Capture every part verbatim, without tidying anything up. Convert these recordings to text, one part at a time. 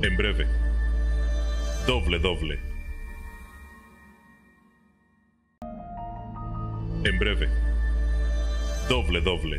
En breve, doble doble. En breve, doble doble.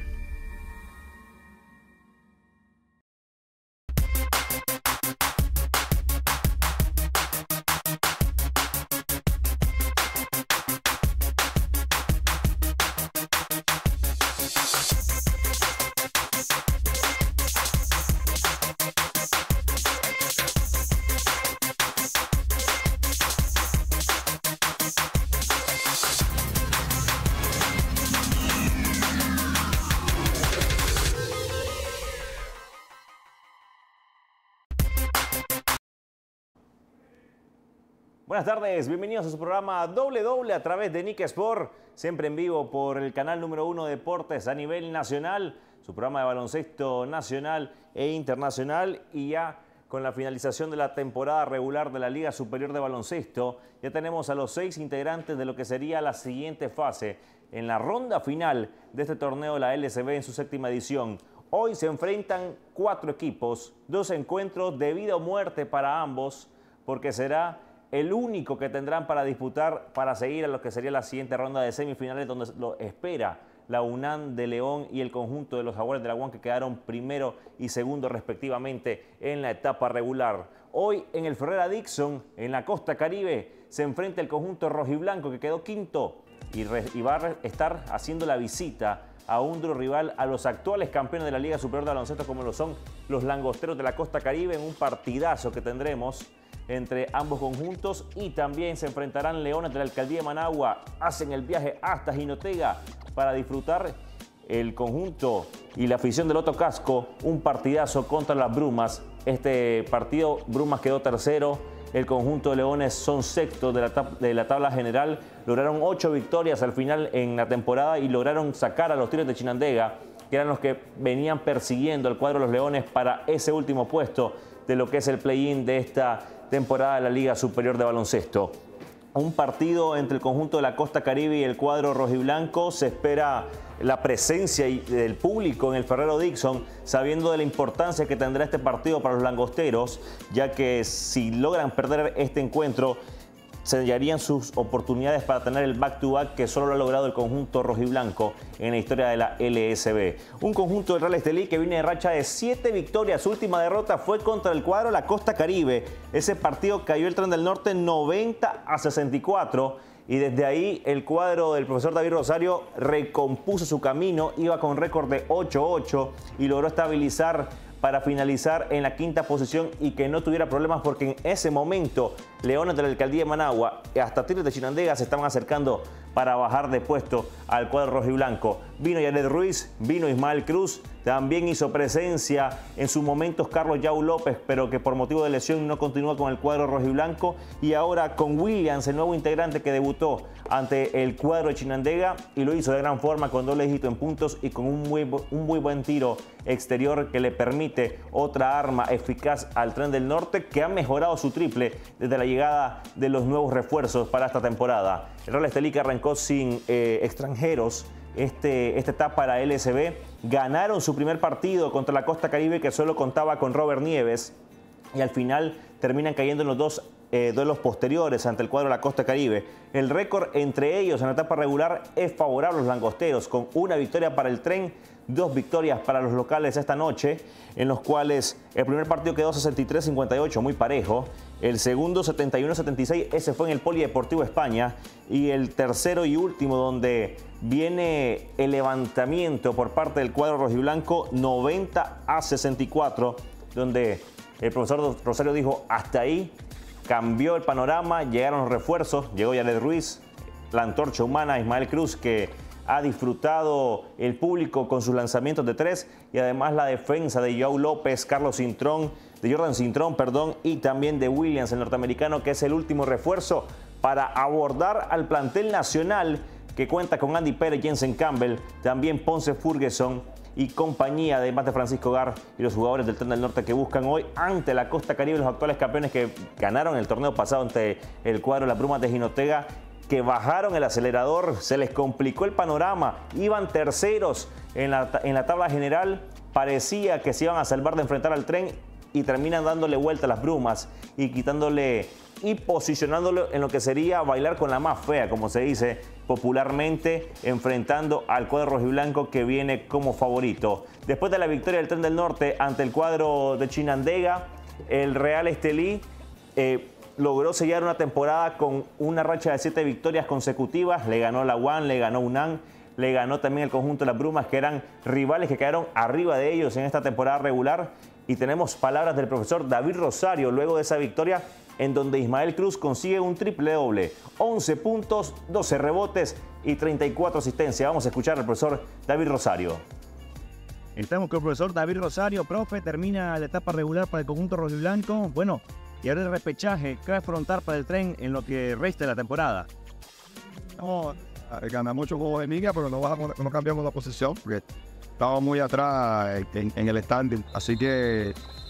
Buenas tardes, bienvenidos a su programa Doble Doble a través de Nick Sport, siempre en vivo por el canal número uno de deportes a nivel nacional, su programa de baloncesto nacional e internacional, y ya con la finalización de la temporada regular de la Liga Superior de Baloncesto, ya tenemos a los seis integrantes de lo que sería la siguiente fase en la ronda final de este torneo, la L C B en su séptima edición. Hoy se enfrentan cuatro equipos, dos encuentros de vida o muerte para ambos, porque será el único que tendrán para disputar, para seguir a lo que sería la siguiente ronda de semifinales, donde lo espera la UNAM de León y el conjunto de los Jaguares de la U A M, que quedaron primero y segundo respectivamente en la etapa regular. Hoy en el Ferrera Dixon, en la Costa Caribe, se enfrenta el conjunto rojiblanco, que quedó quinto y, re, y va a estar haciendo la visita a un duro rival, a los actuales campeones de la Liga Superior de Baloncesto, como lo son los Langosteros de la Costa Caribe, en un partidazo que tendremos entre ambos conjuntos. Y también se enfrentarán Leones de la Alcaldía de Managua, hacen el viaje hasta Jinotega para disfrutar el conjunto y la afición del Otto Casco, un partidazo contra las Brumas. Este partido, Brumas quedó tercero, el conjunto de Leones son sextos de la, de la tabla general, lograron ocho victorias al final en la temporada y lograron sacar a los Tigres de Chinandega, que eran los que venían persiguiendo el cuadro de los Leones para ese último puesto de lo que es el play-in de esta temporada de la Liga Superior de Baloncesto. Un partido entre el conjunto de la Costa Caribe y el cuadro rojiblanco. Se espera la presencia del público en el Ferrero Dixon, sabiendo de la importancia que tendrá este partido para los langosteros, ya que si logran perder este encuentro, sellarían sus oportunidades para tener el back-to-back que solo lo ha logrado el conjunto rojiblanco en la historia de la L S B. Un conjunto del Real Estelí que viene de racha de siete victorias. Su última derrota fue contra el cuadro de la Costa Caribe. Ese partido cayó el Tren del Norte noventa a sesenta y cuatro. Y desde ahí el cuadro del profesor David Rosario recompuso su camino. Iba con récord de ocho ocho y logró estabilizar para finalizar en la quinta posición y que no tuviera problemas, porque en ese momento Leones de la Alcaldía de Managua y hasta Tigres de Chinandega se estaban acercando para bajar de puesto al cuadro rojiblanco. Vino Yared Ruiz, vino Ismael Cruz, también hizo presencia en sus momentos Carlos Yau López, pero que por motivo de lesión no continúa con el cuadro rojiblanco. Y ahora con Williams, el nuevo integrante que debutó ante el cuadro de Chinandega y lo hizo de gran forma, con doble dígito en puntos y con un muy, un muy buen tiro exterior que le permite otra arma eficaz al Tren del Norte, que ha mejorado su triple desde la llegada de los nuevos refuerzos para esta temporada. El Real Estelí, que arrancó sin eh, extranjeros este, esta etapa de la L S B, ganaron su primer partido contra la Costa Caribe, que solo contaba con Robert Nieves, y al final terminan cayendo en los dos eh, duelos posteriores ante el cuadro de la Costa Caribe. El récord entre ellos en la etapa regular es favorable a los langosteros, con una victoria para el Tren, dos victorias para los locales esta noche, en los cuales el primer partido quedó sesenta y tres a cincuenta y ocho, muy parejo. El segundo setenta y uno a setenta y seis, ese fue en el Polideportivo España. Y el tercero y último, donde viene el levantamiento por parte del cuadro rojiblanco, noventa a sesenta y cuatro, donde el profesor Rosario dijo hasta ahí, cambió el panorama, llegaron los refuerzos, llegó Yared Ruiz, la antorcha humana, Ismael Cruz, que ha disfrutado el público con sus lanzamientos de tres, y además la defensa de Yau López, Carlos Cintrón, de Jordan Cintrón, perdón, y también de Williams, el norteamericano, que es el último refuerzo para abordar al plantel nacional, que cuenta con Andy Pérez, Jensen Campbell, también Ponce Ferguson y compañía, además de Francisco Gar y los jugadores del Tren del Norte, que buscan hoy ante la Costa Caribe, los actuales campeones que ganaron el torneo pasado ante el cuadro de las Brumas de Jinotega, que bajaron el acelerador, se les complicó el panorama, iban terceros en la, en la tabla general, parecía que se iban a salvar de enfrentar al Tren y terminan dándole vuelta a las brumas y quitándole y posicionándolo en lo que sería bailar con la más fea, como se dice popularmente, enfrentando al cuadro rojiblanco que viene como favorito. Después de la victoria del Tren del Norte ante el cuadro de Chinandega, el Real Estelí eh, logró sellar una temporada con una racha de siete victorias consecutivas. Le ganó la U A N, le ganó UNAM, le ganó también el conjunto de las Brumas, que eran rivales que quedaron arriba de ellos en esta temporada regular. Y tenemos palabras del profesor David Rosario luego de esa victoria, en donde Ismael Cruz consigue un triple doble, once puntos, doce rebotes y treinta y cuatro asistencias. Vamos a escuchar al profesor David Rosario. Estamos con el profesor David Rosario. Profe, termina la etapa regular para el conjunto rojiblanco. Bueno, y ahora el repechaje, ¿qué va a afrontar para el Tren en lo que resta de la temporada? No, ganamos muchos juegos de liga, pero no, bajamos, no cambiamos la posición porque estamos muy atrás en, en el standing. Así que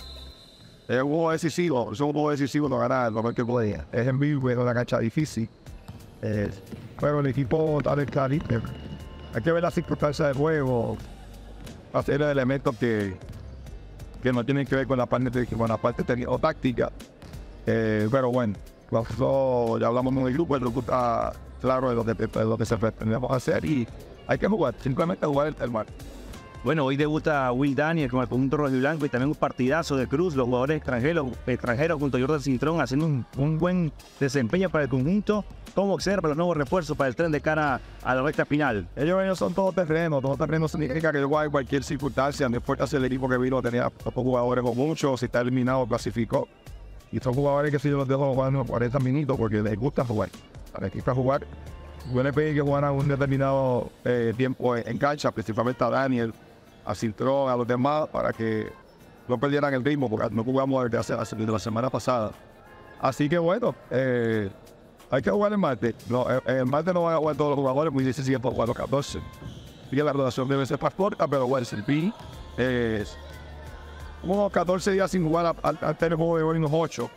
es un juego decisivo, es un juego decisivo no ganar, lo que podía. Es en vivo, es una cancha difícil. Eh, pero el equipo está en calibre. Hay que ver las circunstancias del juego, hacer elementos que, que no tienen que ver con la parte, con la parte técnica o táctica. Eh, pero bueno, nosotros ya hablamos con el grupo, el grupo está claro de lo que, de lo que se pretendemos hacer y hay que jugar, simplemente jugar el, el mar. Bueno, hoy debuta Will Daniel con el conjunto rojiblanco y también un partidazo de Cruz, los jugadores extranjeros, extranjeros junto a Jordan Cintrón haciendo un, un buen desempeño para el conjunto. ¿Cómo observa los nuevos refuerzos para el Tren de cara a la recta final? Ellos, ellos son todo terreno, todo terreno significa que igual en cualquier circunstancia, no importa si el equipo que vino tenía pocos jugadores o muchos, si está eliminado clasificó. Y son jugadores que si yo los dejo jugando cuarenta minutos porque les gusta jugar. Les gusta jugar. Yo les pedí que jugaran un determinado eh, tiempo en cancha, principalmente a Daniel, a Cintrón, a los demás, para que no perdieran el ritmo, porque no jugamos desde, hace, desde la semana pasada. Así que bueno, eh, hay que jugar el martes. No, el, el martes no van a jugar todos los jugadores, muy difícil por jugar los catorce. Y la rotación debe ser más corta, pero bueno, el P es unos catorce días sin jugar al tener juego de hoy, unos ocho.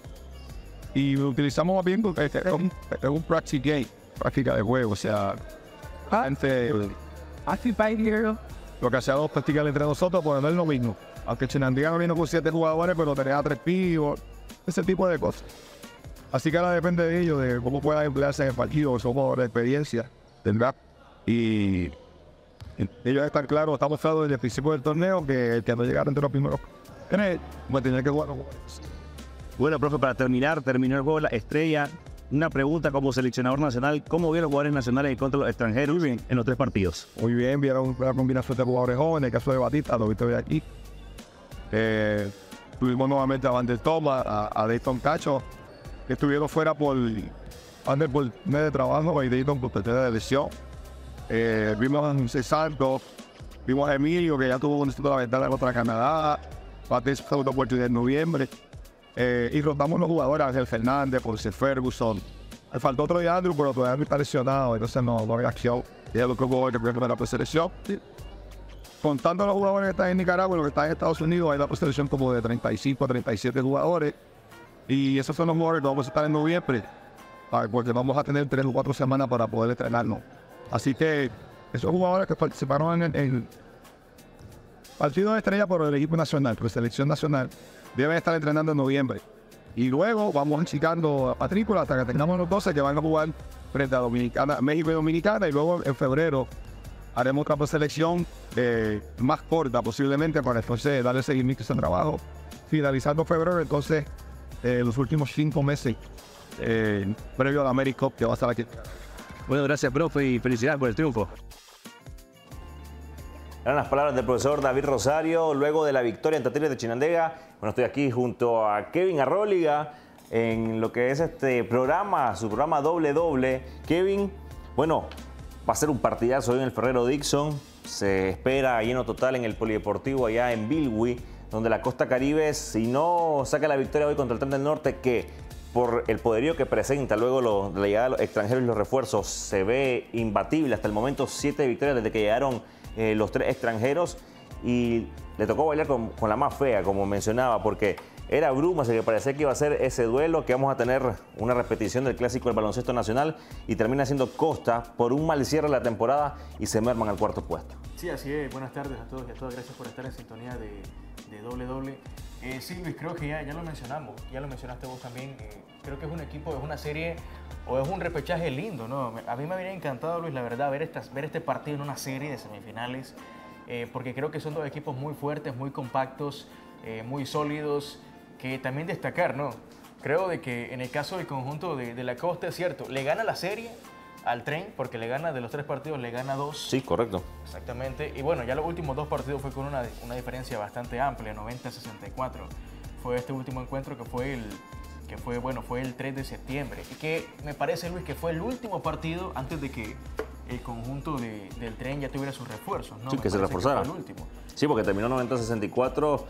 Y lo utilizamos más bien porque es un, es un practice game, práctica de juego, o sea, gente, lo que hacemos practicar entre nosotros, pues no es lo mismo. Aunque Chinandega no vino con siete jugadores, pero tenía tres pibos, ese tipo de cosas. Así que ahora depende de ellos, de cómo puedan emplearse en el partido, que son jugadores de experiencia, ¿verdad? Y ellos están claros, estamos claros desde el principio del torneo que el que no llegara entre los primeros tres, pues tenía que jugar los jugadores. Bueno, profe, para terminar, terminó el juego la estrella. Una pregunta como seleccionador nacional, ¿cómo vieron los jugadores nacionales en contra de los extranjeros muy bien en los tres partidos? Muy bien, vieron una combinación de jugadores jóvenes, el caso de Batista, lo viste hoy aquí. Eh, tuvimos nuevamente a Van der Thomas, a, a Dayton Cacho, que estuvieron fuera por, antes por mes de trabajo y Dayton por tercera de lesión. Eh, vimos a José Santos, vimos a Emilio, que ya tuvo un la ventana contra Canadá, Batista segunda oportunidad en noviembre. Eh, y rotamos los jugadores, Ángel Fernández, Ponce Ferguson. Me faltó otro de Andrew, pero todavía no está lesionado, entonces no, no hay acción. Y es lo que jugador que primero la preselección. Sí. Contando los jugadores que están en Nicaragua y los que están en Estados Unidos, hay la preselección como de treinta y cinco a treinta y siete jugadores. Y esos son los jugadores que vamos a estar en noviembre, porque vamos a tener tres o cuatro semanas para poder entrenarnos. Así que esos jugadores que participaron en el partido de estrella por el equipo nacional, por la selección nacional, deben estar entrenando en noviembre. Y luego vamos achicando a matrícula hasta que tengamos los doce que van a jugar frente a Dominicana, México y Dominicana. Y luego en febrero haremos otra selección eh, más corta posiblemente para entonces darle seguimiento a ese trabajo. Finalizando febrero, entonces eh, los últimos cinco meses eh, previo a la AmeriCup que va a estar aquí. Bueno, gracias, profe, y felicidades por el triunfo. Eran las palabras del profesor David Rosario luego de la victoria ante Tigres de Chinandega. Bueno, estoy aquí junto a Kevin Arróliga en lo que es este programa, su programa Doble Doble. Kevin, bueno, va a ser un partidazo hoy en el Ferrero Dixon. Se espera lleno total en el Polideportivo allá en Bilwi, donde la Costa Caribe, si no saca la victoria hoy contra el Tren del Norte, que por el poderío que presenta luego lo, de la llegada de los extranjeros y los refuerzos, se ve imbatible. Hasta el momento, siete victorias desde que llegaron eh, los tres extranjeros. Y le tocó bailar con, con la más fea, como mencionaba, porque era Brumas el que parecía que iba a ser ese duelo, que vamos a tener una repetición del clásico del baloncesto nacional, y termina siendo Costa por un mal cierre de la temporada y se merman al cuarto puesto. Sí, así es. Buenas tardes a todos y a todas. Gracias por estar en sintonía de, de doble doble. Eh, sí, Luis, creo que ya, ya lo mencionamos, ya lo mencionaste vos también. Eh, creo que es un equipo, es una serie o es un repechaje lindo, ¿no? A mí me habría encantado, Luis, la verdad, ver, estas, ver este partido en una serie de semifinales, eh, porque creo que son dos equipos muy fuertes, muy compactos, eh, muy sólidos, que también destacar, ¿no? Creo de que en el caso del conjunto de, de la Costa, es cierto, le gana la serie al Tren, porque le gana de los tres partidos, le gana dos. Sí, correcto. Exactamente. Y bueno, ya los últimos dos partidos fue con una, una diferencia bastante amplia, noventa a sesenta y cuatro. Fue este último encuentro que fue el que fue, bueno, fue el tres de septiembre. Y que me parece, Luis, que fue el último partido antes de que el conjunto de, del Tren ya tuviera sus refuerzos, ¿no? Sí, me que se reforzara. Que fue el último. Sí, porque terminó noventa a sesenta y cuatro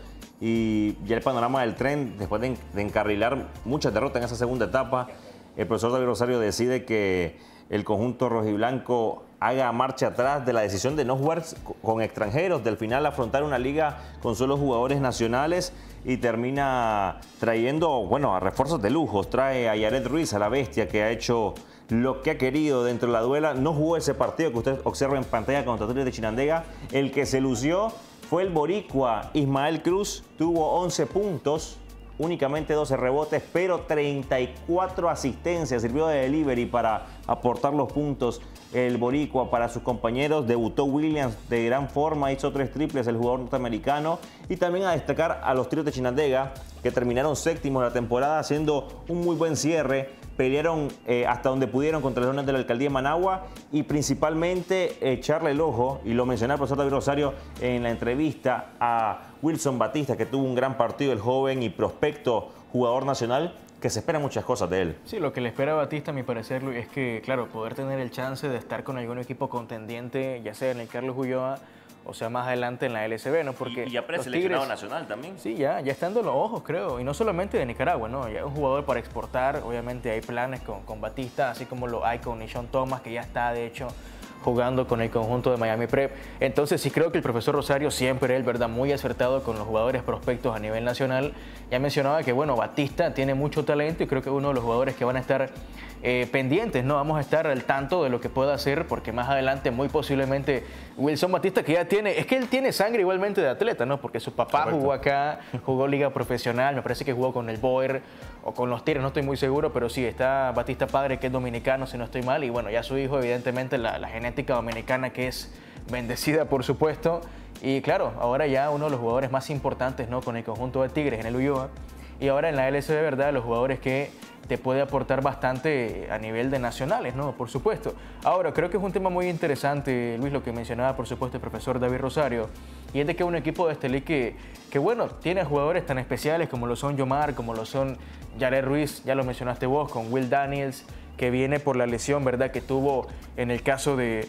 y ya el panorama del Tren, después de, de encarrilar muchas derrotas en esa segunda etapa, el profesor David Rosario decide que el conjunto rojiblanco haga marcha atrás de la decisión de no jugar con extranjeros, del final afrontar una liga con solo jugadores nacionales y termina trayendo, bueno, a refuerzos de lujos. Trae a Yaret Ruiz, a la bestia, que ha hecho lo que ha querido dentro de la duela. No jugó ese partido que usted observa en pantalla contra Tigres de Chinandega. El que se lució fue el boricua Ismael Cruz, tuvo once puntos, únicamente doce rebotes, pero treinta y cuatro asistencias. Sirvió de delivery para aportar los puntos el boricua para sus compañeros. Debutó Williams de gran forma, hizo tres triples el jugador norteamericano. Y también a destacar a los Tigres de Chinandega, que terminaron séptimos de la temporada haciendo un muy buen cierre. Pelearon eh, hasta donde pudieron contra los Leones de la Alcaldía de Managua y principalmente echarle el ojo, y lo mencionaba el profesor David Rosario en la entrevista, a Wilson Batista, que tuvo un gran partido, el joven y prospecto jugador nacional, que se esperan muchas cosas de él. Sí, lo que le espera a Batista, a mi parecer, Luis, es que, claro, poder tener el chance de estar con algún equipo contendiente, ya sea en el Carlos Ulloa, o sea, más adelante en la L S B, ¿no? Porque y ya preseleccionado nacional también. Sí, ya, ya estando en los ojos, creo. Y no solamente de Nicaragua, ¿no? Ya es un jugador para exportar. Obviamente hay planes con, con Batista, así como lo hay con Nishon Thomas, que ya está, de hecho, jugando con el conjunto de Miami Prep. Entonces sí creo que el profesor Rosario, siempre él, ¿verdad?, muy acertado con los jugadores prospectos a nivel nacional. Ya mencionaba que, bueno, Batista tiene mucho talento y creo que es uno de los jugadores que van a estar eh, pendientes, ¿no? Vamos a estar al tanto de lo que pueda hacer, porque más adelante muy posiblemente Wilson Batista, que ya tiene, es que él tiene sangre igualmente de atleta, ¿no? Porque su papá Correcto. jugó acá, jugó liga profesional, me parece que jugó con el Boer o con los Tigres, no estoy muy seguro, pero sí, está Batista padre, que es dominicano, si no estoy mal, y bueno, ya su hijo, evidentemente, la, la genética dominicana, que es bendecida, por supuesto, y claro, ahora ya uno de los jugadores más importantes, ¿no?, con el conjunto de Tigres en el Ulloa, y ahora en la L S B, ¿verdad?, los jugadores que te puede aportar bastante a nivel de nacionales, ¿no?, por supuesto. Ahora, creo que es un tema muy interesante, Luis, lo que mencionaba, por supuesto, el profesor David Rosario, y es de que un equipo de Estelí que, que, bueno, tiene jugadores tan especiales como lo son Yomar, como lo son Yaret Ruiz, ya lo mencionaste vos, con Will Daniels, que viene por la lesión, ¿verdad?, que tuvo en el caso de,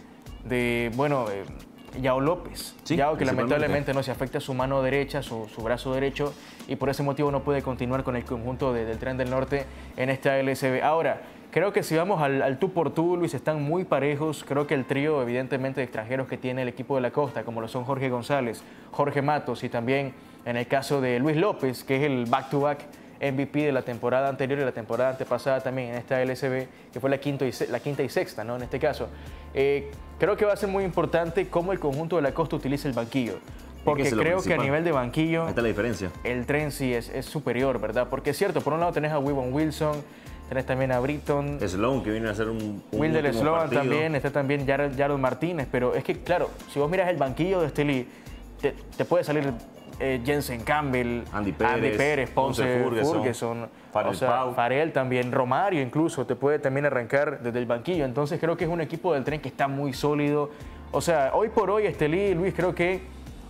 de bueno, eh, Yao López. Sí, Yao, que lamentablemente no se afecta su mano derecha, su, su brazo derecho, y por ese motivo no puede continuar con el conjunto de, del Tren del Norte en esta L S B. Ahora, creo que si vamos al, al tú por tú, Luis, están muy parejos. Creo que el trío, evidentemente, de extranjeros que tiene el equipo de la Costa, como lo son Jorge González, Jorge Matos y también en el caso de Luis López, que es el back-to-back M V P de la temporada anterior y la temporada antepasada también en esta L S B, que fue la quinta y, la quinta y sexta, ¿no?, en este caso. Eh, creo que va a ser muy importante cómo el conjunto de la Costa utiliza el banquillo. Porque es creo principal. que a nivel de banquillo, Ahí está la diferencia. el Tren sí es, es superior, ¿verdad? Porque es cierto, por un lado tenés a Wibon Wilson, tenés también a Britton, Sloan, que viene a hacer un, un Wilder último Sloan partido. también, está también Jared, Jared Martínez, pero es que, claro, si vos miras el banquillo de Estelí, te, te puede salir eh, Jensen Campbell, Andy Pérez, Andy Pérez Ponce, Ponce Ferguson, Ferguson, Farel o sea, Pau. Farel también, Romario incluso, te puede también arrancar desde el banquillo. Entonces creo que es un equipo del Tren que está muy sólido. O sea, hoy por hoy Estelí, Luis, creo que,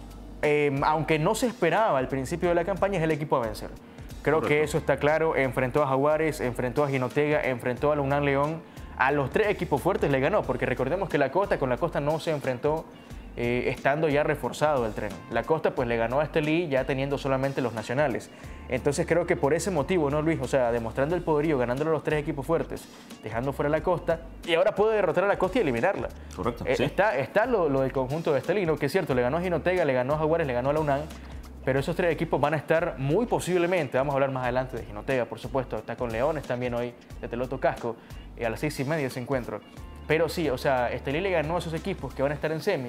eh, aunque no se esperaba al principio de la campaña, es el equipo a vencer. Creo Correcto. que eso está claro. Enfrentó a Jaguares, enfrentó a Jinotega, enfrentó a la UNAM León. A los tres equipos fuertes le ganó, porque recordemos que la Costa con la Costa no se enfrentó eh, estando ya reforzado el Tren. La Costa pues le ganó a Estelí ya teniendo solamente los nacionales. Entonces creo que por ese motivo, ¿no, Luis? O sea, demostrando el poderío, ganándole a los tres equipos fuertes, dejando fuera la Costa, y ahora puede derrotar a la Costa y eliminarla. Correcto, Eh, sí. Está, está lo, lo del conjunto de Estelí, ¿no? Que es cierto, le ganó a Jinotega, le ganó a Jaguares, le ganó a la UNAM. Pero esos tres equipos van a estar muy posiblemente, vamos a hablar más adelante de Jinotega, por supuesto, está con Leones también hoy, de Teloto Casco, eh, a las seis y media ese encuentro. Pero sí, o sea, Estelí le ganó a esos equipos que van a estar en semis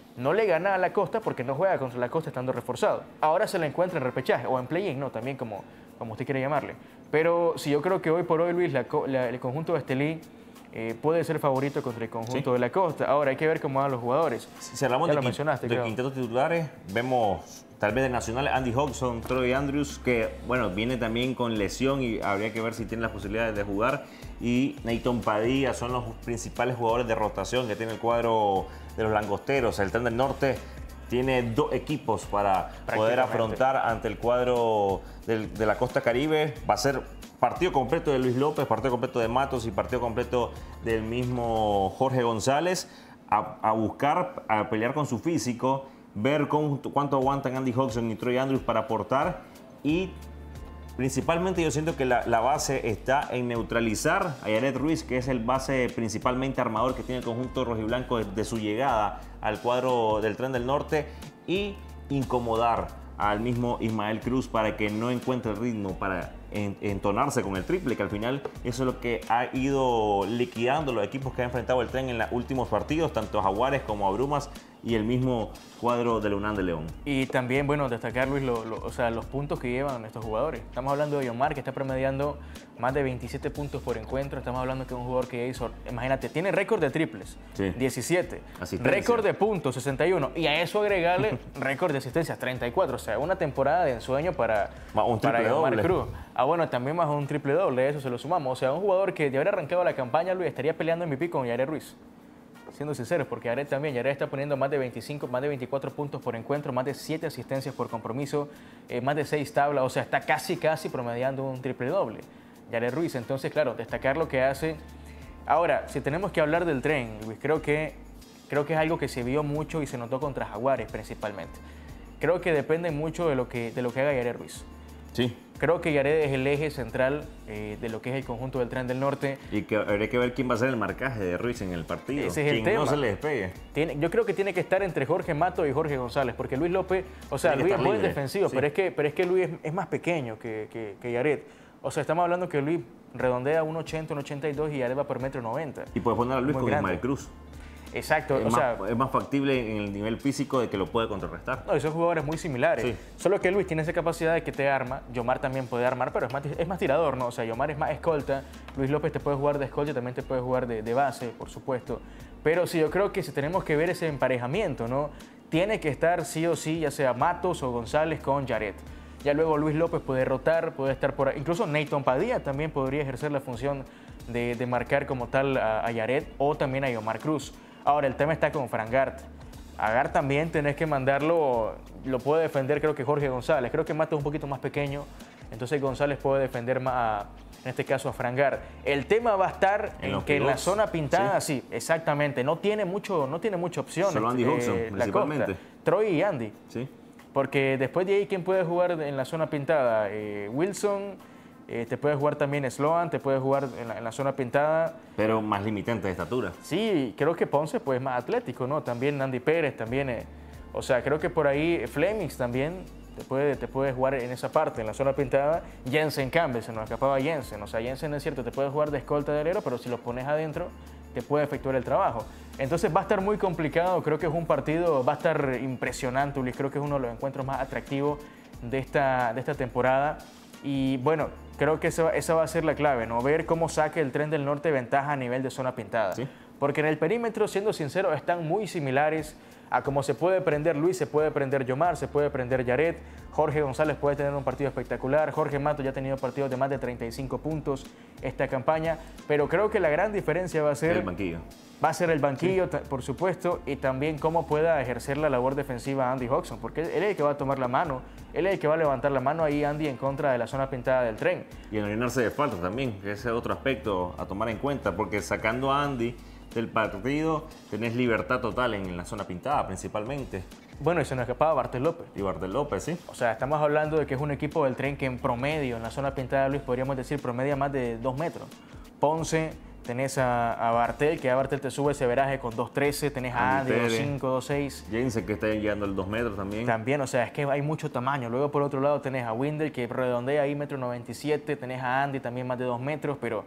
no le gana a la Costa porque no juega contra la Costa estando reforzado. Ahora se le encuentra en repechaje o en play-in, no, también como, como usted quiere llamarle. Pero si yo creo que hoy por hoy, Luis, la, la, el conjunto de Estelí eh, puede ser favorito contra el conjunto sí. de la Costa. Ahora hay que ver cómo van los jugadores. Si hablamos ya de, lo mencionaste, de creo. quintetos titulares, vemos tal vez de Nacional Andy Hodgson, Troy Andrews, que bueno, viene también con lesión y habría que ver si tiene las posibilidades de jugar. Y Neyton Padilla son los principales jugadores de rotación que tiene el cuadro de los langosteros. El Tren del Norte tiene dos equipos para poder afrontar ante el cuadro del, de la Costa Caribe. Va a ser partido completo de Luis López, partido completo de Matos y partido completo del mismo Jorge González. A, a buscar, a pelear con su físico, ver cómo, cuánto aguantan Andy Hodgson y Troy Andrews para aportar. Y principalmente yo siento que la, la base está en neutralizar a Yaret Ruiz, que es el base principalmente armador que tiene el conjunto rojiblanco desde su llegada al cuadro del Tren del Norte, y incomodar al mismo Ismael Cruz para que no encuentre el ritmo para en, entonarse con el triple, que al final eso es lo que ha ido liquidando los equipos que ha enfrentado el Tren en los últimos partidos, tanto a Jaguares como a Brumas y el mismo cuadro del UNAM de León. Y también, bueno, destacar, Luis, lo, lo, o sea, los puntos que llevan estos jugadores. Estamos hablando de Yomar, que está promediando más de veintisiete puntos por encuentro. Estamos hablando que es un jugador que hizo, imagínate, tiene récord de triples, sí. diecisiete. Récord de puntos, sesenta y uno. Y a eso agregarle récord de asistencias, treinta y cuatro. O sea, una temporada de ensueño para, un para Yomar doble. Cruz. Ah, bueno, también más un triple doble, eso se lo sumamos. O sea, un jugador que de haber arrancado la campaña, Luis, estaría peleando M V P con Yaret Ruiz. Siendo sinceros, porque Yaret también, Yaret está poniendo más de veinticinco, más de veinticuatro puntos por encuentro, más de siete asistencias por compromiso, eh, más de seis tablas, o sea, está casi, casi promediando un triple doble. Yaret Ruiz, entonces, claro, destacar lo que hace. Ahora, si tenemos que hablar del Tren, Luis, creo que, creo que es algo que se vio mucho y se notó contra Jaguares principalmente. Creo que depende mucho de lo que, de lo que haga Yaret Ruiz. Sí. Creo que Yaret es el eje central eh, de lo que es el conjunto del Tren del Norte. Y que habría que ver quién va a ser el marcaje de Ruiz en el partido. Ese es el quien tema. no se le despegue. Tiene, yo creo que tiene que estar entre Jorge Mato y Jorge González, porque Luis López, o sea, Luis es buen defensivo, sí. pero, es que, pero es que Luis es, es más pequeño que, que, que Yaret. O sea, estamos hablando que Luis redondea uno ochenta, uno ochenta y dos y Yaret va por metro noventa. Y puedes poner a Luis Muy con grande. Ismael Cruz. Exacto, es, o más, sea, es más factible en el nivel físico de que lo puede contrarrestar. No, esos jugadores muy similares. Sí. Solo que Luis tiene esa capacidad de que te arma. Yomar también puede armar, pero es más, es más tirador, ¿no? O sea, Yomar es más escolta. Luis López te puede jugar de escolta y también te puede jugar de, de base, por supuesto. Pero sí, yo creo que si tenemos que ver ese emparejamiento, ¿no? Tiene que estar sí o sí, ya sea Matos o González con Yaret. Ya luego Luis López puede rotar, puede estar por ahí. Incluso Neyton Padilla también podría ejercer la función de, de marcar como tal a, a Yaret o también a Yomar Cruz. Ahora, el tema está con Frangart. A Gart también tenés que mandarlo, lo puede defender creo que Jorge González. Creo que Mato es un poquito más pequeño, entonces González puede defender más, a, en este caso, a Frangart. El tema va a estar en, en que en la zona pintada, sí. sí, exactamente, no tiene mucho, no tiene mucha opción. Solo Andy Hodgson, eh, principalmente. Troy y Andy. Sí. Porque después de ahí, ¿quién puede jugar en la zona pintada? Eh, Wilson... Eh, te puede jugar también Sloan, te puede jugar en la, en la zona pintada. Pero más limitante de estatura. Sí, creo que Ponce pues es más atlético, ¿no? También Andy Pérez, también. Eh, o sea, creo que por ahí Flemings también te puede, te puede jugar en esa parte, en la zona pintada. Jensen Campbell, se nos escapaba Jensen. O sea, Jensen es cierto, te puede jugar de escolta de alero, pero si lo pones adentro, te puede efectuar el trabajo. Entonces va a estar muy complicado, creo que es un partido, va a estar impresionante, Luis. Creo que es uno de los encuentros más atractivos de esta, de esta temporada. Y bueno, creo que esa, esa va a ser la clave, ¿no? Ver cómo saque el Tren del Norte ventaja a nivel de zona pintada. ¿Sí? Porque en el perímetro, siendo sincero, están muy similares a cómo se puede prender Luis, se puede prender Yomar, se puede prender Yaret. Jorge González puede tener un partido espectacular. Jorge Mato ya ha tenido partidos de más de treinta y cinco puntos esta campaña. Pero creo que la gran diferencia va a ser... El banquillo. Va a ser el banquillo, sí. por supuesto, y también cómo pueda ejercer la labor defensiva Andy Hodgson, porque él es el que va a tomar la mano, él es el que va a levantar la mano ahí, Andy, en contra de la zona pintada del Tren. Y en orinarse de falta también, que ese es otro aspecto a tomar en cuenta, porque sacando a Andy del partido, tenés libertad total en la zona pintada, principalmente. Bueno, y se nos escapaba Bartel López. Y Bartel López, sí. O sea, estamos hablando de que es un equipo del Tren que en promedio, en la zona pintada, Luis, podríamos decir, promedia más de dos metros. Ponce... Tenés a, a Bartel, que a Bartel te sube ese veraje con dos trece. Tenés a Andy, dos cinco, dos seis. Jensen, que está llegando al dos metros también. También, o sea, es que hay mucho tamaño. Luego, por otro lado, tenés a Windel, que redondea ahí metro noventa y siete. Tenés a Andy, también más de dos metros. Pero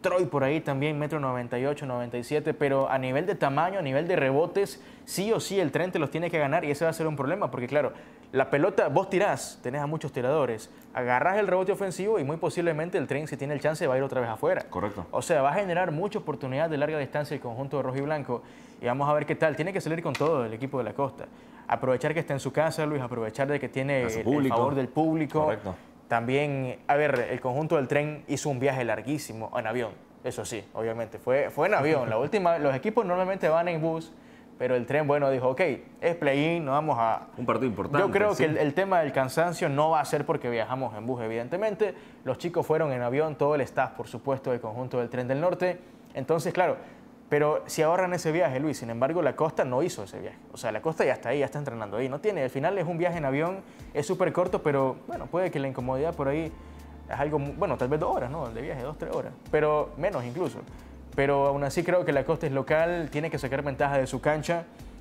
Troy por ahí también, metro noventa y ocho, noventa y siete, pero a nivel de tamaño, a nivel de rebotes, sí o sí el tren te los tiene que ganar y ese va a ser un problema, porque claro, la pelota, vos tirás, tenés a muchos tiradores, agarrás el rebote ofensivo y muy posiblemente el tren, si tiene el chance, va a ir otra vez afuera. Correcto. O sea, va a generar mucha oportunidad de larga distancia el conjunto de rojo y blanco y vamos a ver qué tal. Tiene que salir con todo el equipo de la Costa. Aprovechar que está en su casa, Luis, aprovechar de que tiene el, el favor del público. Correcto. También, a ver, el conjunto del tren hizo un viaje larguísimo en avión, eso sí, obviamente, fue, fue en avión. La última, los equipos normalmente van en bus, pero el tren, bueno, dijo, ok, es play-in, no vamos a... Un partido importante. Yo creo sí. que el, el tema del cansancio no va a ser porque viajamos en bus, evidentemente. Los chicos fueron en avión, todo el staff, por supuesto, del conjunto del Tren del Norte. Entonces, claro, pero si ahorran ese viaje, Luis, sin embargo, la Costa no hizo ese viaje. O sea, la Costa ya está ahí, ya está entrenando ahí. No tiene, al final es un viaje en avión, es súper corto, pero bueno, puede que la incomodidad por ahí es algo, bueno, tal vez dos horas, ¿no? De viaje, dos, tres horas, pero menos incluso. Pero aún así creo que la Costa es local, tiene que sacar ventaja de su cancha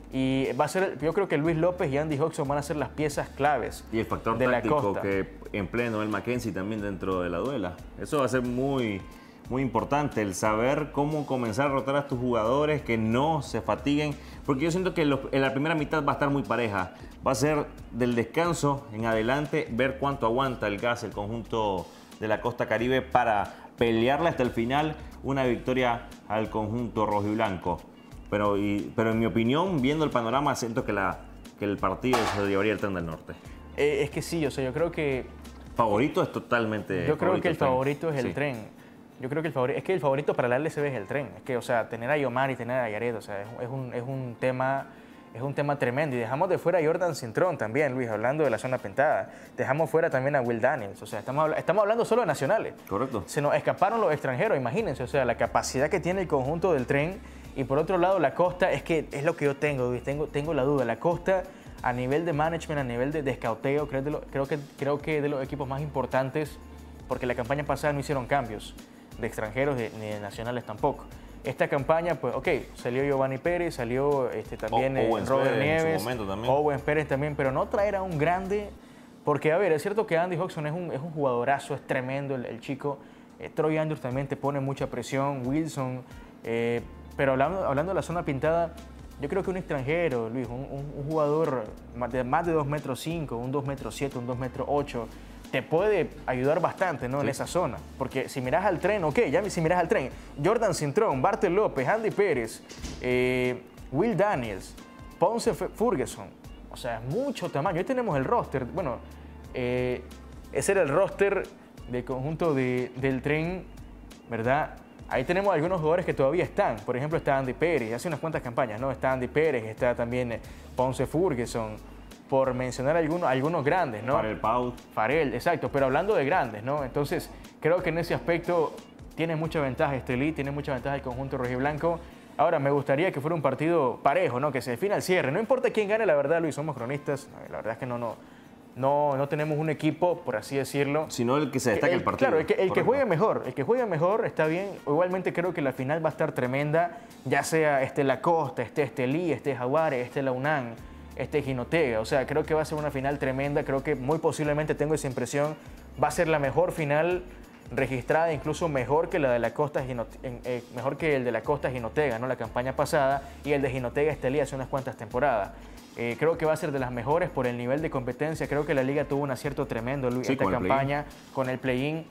y va a ser, yo creo que Luis López y Andy Hodgson van a ser las piezas claves Y el factor de la táctico Costa. que emplea Noel Mackenzie también dentro de la duela. Eso va a ser muy, muy importante, el saber cómo comenzar a rotar a tus jugadores, que no se fatiguen, porque yo siento que los- en la primera mitad va a estar muy pareja. Va a ser del descanso en adelante, ver cuánto aguanta el gas el conjunto de la Costa Caribe para pelearle hasta el final una victoria al conjunto rojo y blanco. Pero, y- pero en mi opinión, viendo el panorama, siento que, la, que el partido se llevaría el Tren del Norte. Eh, es que sí, o sea, yo creo que Favorito es totalmente. Yo creo que el Tren. favorito es el Sí. tren. Yo creo que el favorito, es que el favorito para la L C B es el tren. Es que, o sea, tener a Yomar y tener a Yaret, o sea, es, es un, es un tema, es un tema tremendo. Y dejamos de fuera a Jordan Cintrón también, Luis, hablando de la zona pintada. Dejamos fuera también a Will Daniels. O sea, estamos, habla- estamos hablando solo de nacionales. Correcto. Se nos escaparon los extranjeros, imagínense, o sea, la capacidad que tiene el conjunto del tren. Y por otro lado, la Costa, es que es lo que yo tengo, Luis, tengo, tengo la duda. La Costa, a nivel de management, a nivel de, de escauteo, creo, de lo- creo, que, creo que de los equipos más importantes, porque la campaña pasada no hicieron cambios de extranjeros de- ni de nacionales tampoco. Esta campaña, pues, ok, salió Giovanni Pérez, salió este, también O- eh, Owens Robert Pérez en su Nieves, momento también. Owens Pérez también, pero no traer a un grande, porque, a ver, es cierto que Andy Hodgson es un, es un jugadorazo, es tremendo el, el chico. Eh, Troy Andrews también te pone mucha presión, Wilson, eh, pero hablando, hablando de la zona pintada, yo creo que un extranjero, Luis, un, un- un jugador más de, más de dos metros cinco, un dos metros siete, un dos metros ocho, te puede ayudar bastante, ¿no? En esa zona. Porque si miras al tren, ok, ya si miras al tren, Jordan Cintrón, Bartel López, Andy Pérez, eh, Will Daniels, Ponce F- Ferguson, o sea, es mucho tamaño. Hoy tenemos el roster, bueno, eh, ese era el roster del conjunto de- del tren, ¿verdad? Ahí tenemos algunos jugadores que todavía están. Por ejemplo, está Andy Pérez, hace unas cuantas campañas, ¿no? Está Andy Pérez, está también eh, Ponce Ferguson, por mencionar algunos, algunos grandes, ¿no? Para el Pau. Farel, exacto, pero hablando de grandes, ¿no? Entonces, creo que en ese aspecto tiene mucha ventaja Estelí, tiene mucha ventaja el conjunto rojiblanco. Ahora, me gustaría que fuera un partido parejo, ¿no? Que se defina al cierre. No importa quién gane, la verdad, Luis, somos cronistas. La verdad es que no, no, no, no tenemos un equipo, por así decirlo. Sino el que se destaque el, partido. Claro, el que, el que Correcto. juegue mejor, el que juegue mejor está bien. Igualmente creo que la final va a estar tremenda, ya sea este La Costa, este Estelí, este Jaguares, este La UNAM, este Jinotega. O sea, creo que va a ser una final tremenda. Creo que muy posiblemente, tengo esa impresión, va a ser la mejor final registrada, incluso mejor que la de la Costa Ginote- en- eh, mejor que el de la Costa Jinotega, ¿no? La campaña pasada, y el de Jinotega Estelí hace unas cuantas temporadas. Eh, creo que va a ser de las mejores por el nivel de competencia. Creo que la liga tuvo un acierto tremendo, Luis, Sí, esta con el campaña con el play-in.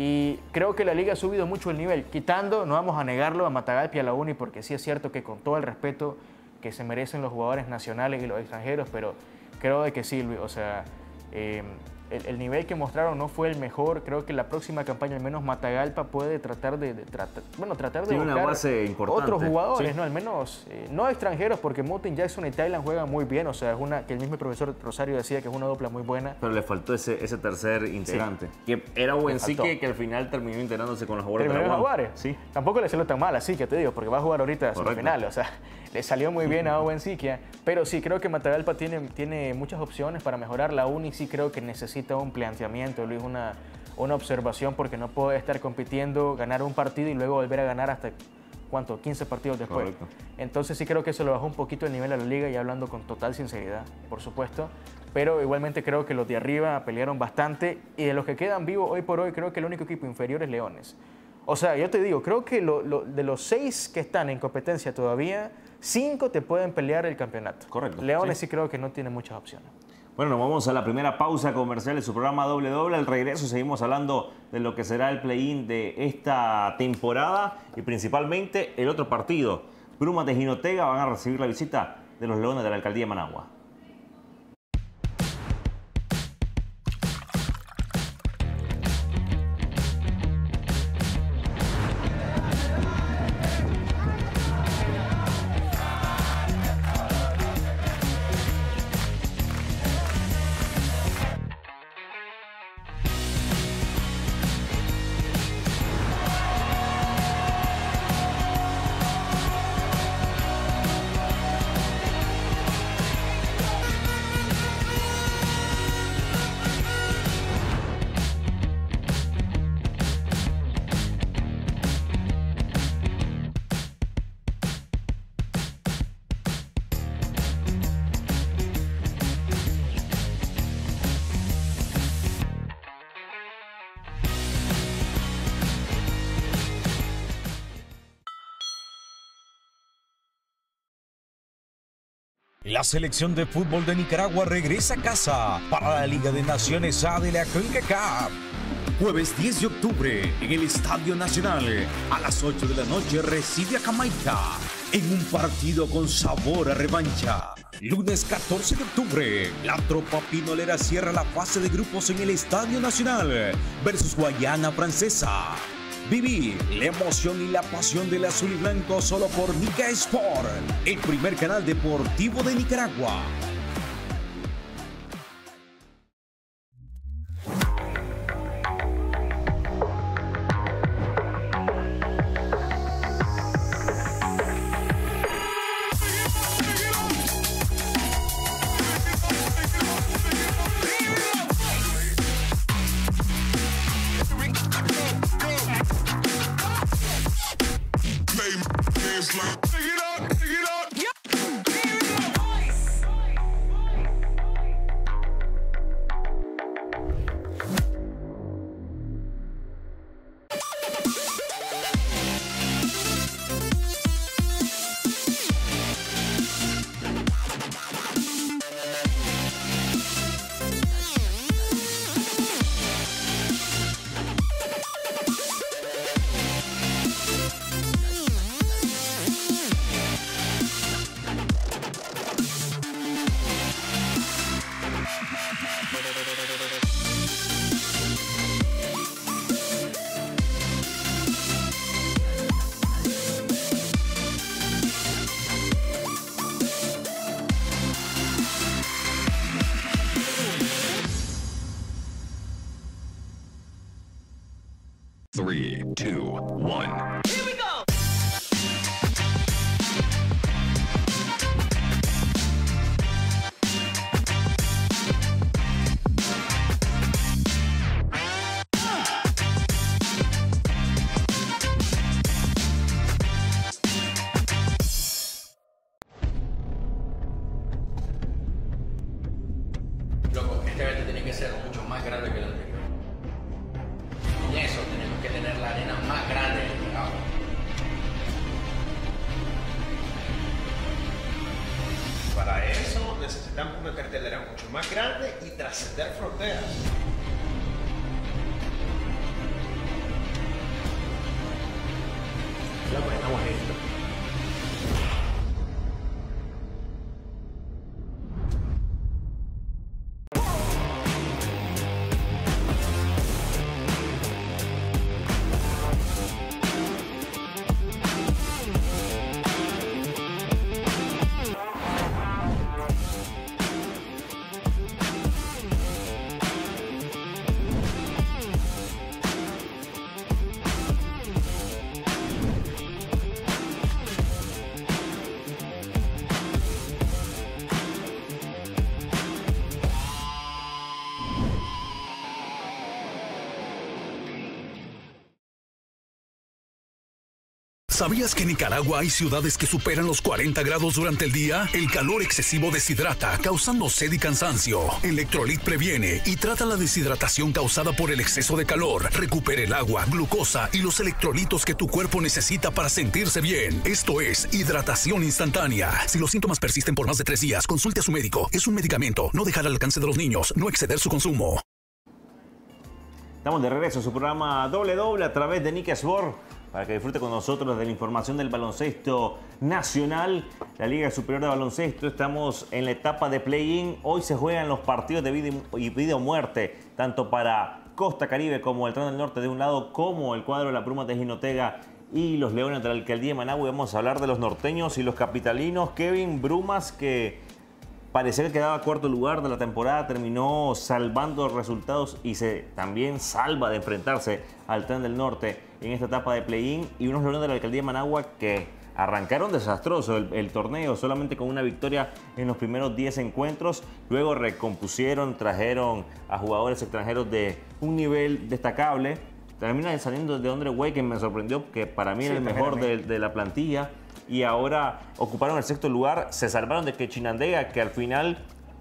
Y creo que la liga ha subido mucho el nivel, quitando, no vamos a negarlo, a Matagalpa y a la Uni, porque sí es cierto que con todo el respeto que se merecen los jugadores nacionales y los extranjeros, pero creo de que sí, Luis, o sea, eh, el, el nivel que mostraron no fue el mejor. Creo que la próxima campaña, al menos Matagalpa puede tratar de, de tratar, bueno, tratar de Tiene una buscar base importante, otros jugadores, sí. ¿no? Al menos, eh, no extranjeros, porque Mountain Jackson y Thailand juegan muy bien, o sea, es una que el mismo profesor Rosario decía que es una dupla muy buena. Pero le faltó ese, ese tercer integrante. Que era Buensique, faltó. que al final terminó integrándose con los jugadores Terminó de en la U A M. Jaguares. Sí. Tampoco le salió tan mal, así que te digo, porque va a jugar ahorita Correcto. semifinales. O sea, le salió muy bien a Owen Siquia. Pero sí, creo que Matagalpa tiene, tiene muchas opciones para mejorar. La Uni sí creo que necesita un planteamiento, Luis, una, una observación, porque no puede estar compitiendo, ganar un partido y luego volver a ganar hasta, ¿cuánto? quince partidos después. Correcto. Entonces sí creo que eso le bajó un poquito el nivel a la liga, y hablando con total sinceridad, por supuesto. Pero igualmente creo que los de arriba pelearon bastante, y de los que quedan vivos hoy por hoy, creo que el único equipo inferior es Leones. O sea, yo te digo, creo que lo, lo, de los seis que están en competencia todavía, cinco te pueden pelear el campeonato. Correcto. Leones sí, sí creo que no tiene muchas opciones. Bueno, nos vamos a la primera pausa comercial de su programa Doble Doble. Al regreso seguimos hablando de lo que será el play-in de esta temporada y principalmente el otro partido. Brumas de Jinotega van a recibir la visita de los Leones de la Alcaldía de Managua. La selección de fútbol de Nicaragua regresa a casa para la Liga de Naciones A de la CONCACAF. Jueves diez de octubre en el Estadio Nacional a las ocho de la noche recibe a Jamaica en un partido con sabor a revancha. Lunes catorce de octubre, la tropa pinolera cierra la fase de grupos en el Estadio Nacional versus Guayana Francesa. Viví la emoción y la pasión del azul y blanco solo por Nica Sport, el primer canal deportivo de Nicaragua. Three, two, one. Here we go! Loco, este evento tiene que ser mucho más grande que el anterior. Y eso, tenemos que tener la arena más grande del mercado. Para eso necesitamos una cartelera mucho más grande y trascender fronteras. Loco, estamos listos. ¿Sabías que en Nicaragua hay ciudades que superan los cuarenta grados durante el día? El calor excesivo deshidrata, causando sed y cansancio. Electrolit previene y trata la deshidratación causada por el exceso de calor. Recupera el agua, glucosa y los electrolitos que tu cuerpo necesita para sentirse bien. Esto es hidratación instantánea. Si los síntomas persisten por más de tres días, consulte a su médico. Es un medicamento. No dejar al alcance de los niños. No exceder su consumo. Estamos de regreso a su programa Doble Doble a través de Nick Sport, para que disfrute con nosotros de la información del baloncesto nacional, la Liga Superior de Baloncesto. Estamos en la etapa de play-in. Hoy se juegan los partidos de vida y vida o muerte, tanto para Costa Caribe como el Tren del Norte de un lado, como el cuadro de la Brumas de Jinotega y los Leones de la Alcaldía de Managua. Vamos a hablar de los norteños y los capitalinos. Kevin, Brumas, que parecía que quedaba cuarto lugar de la temporada, terminó salvando resultados y se también salva de enfrentarse al Tren del Norte en esta etapa de play-in. Y unos Leones de la Alcaldía de Managua que arrancaron desastroso el, el torneo, solamente con una victoria en los primeros diez encuentros. Luego recompusieron, trajeron a jugadores extranjeros de un nivel destacable. Termina saliendo de Andre Way, que me sorprendió, que para mí sí, era el mejor de, de la plantilla. Y ahora ocuparon el sexto lugar, se salvaron de que Chinandega, que al final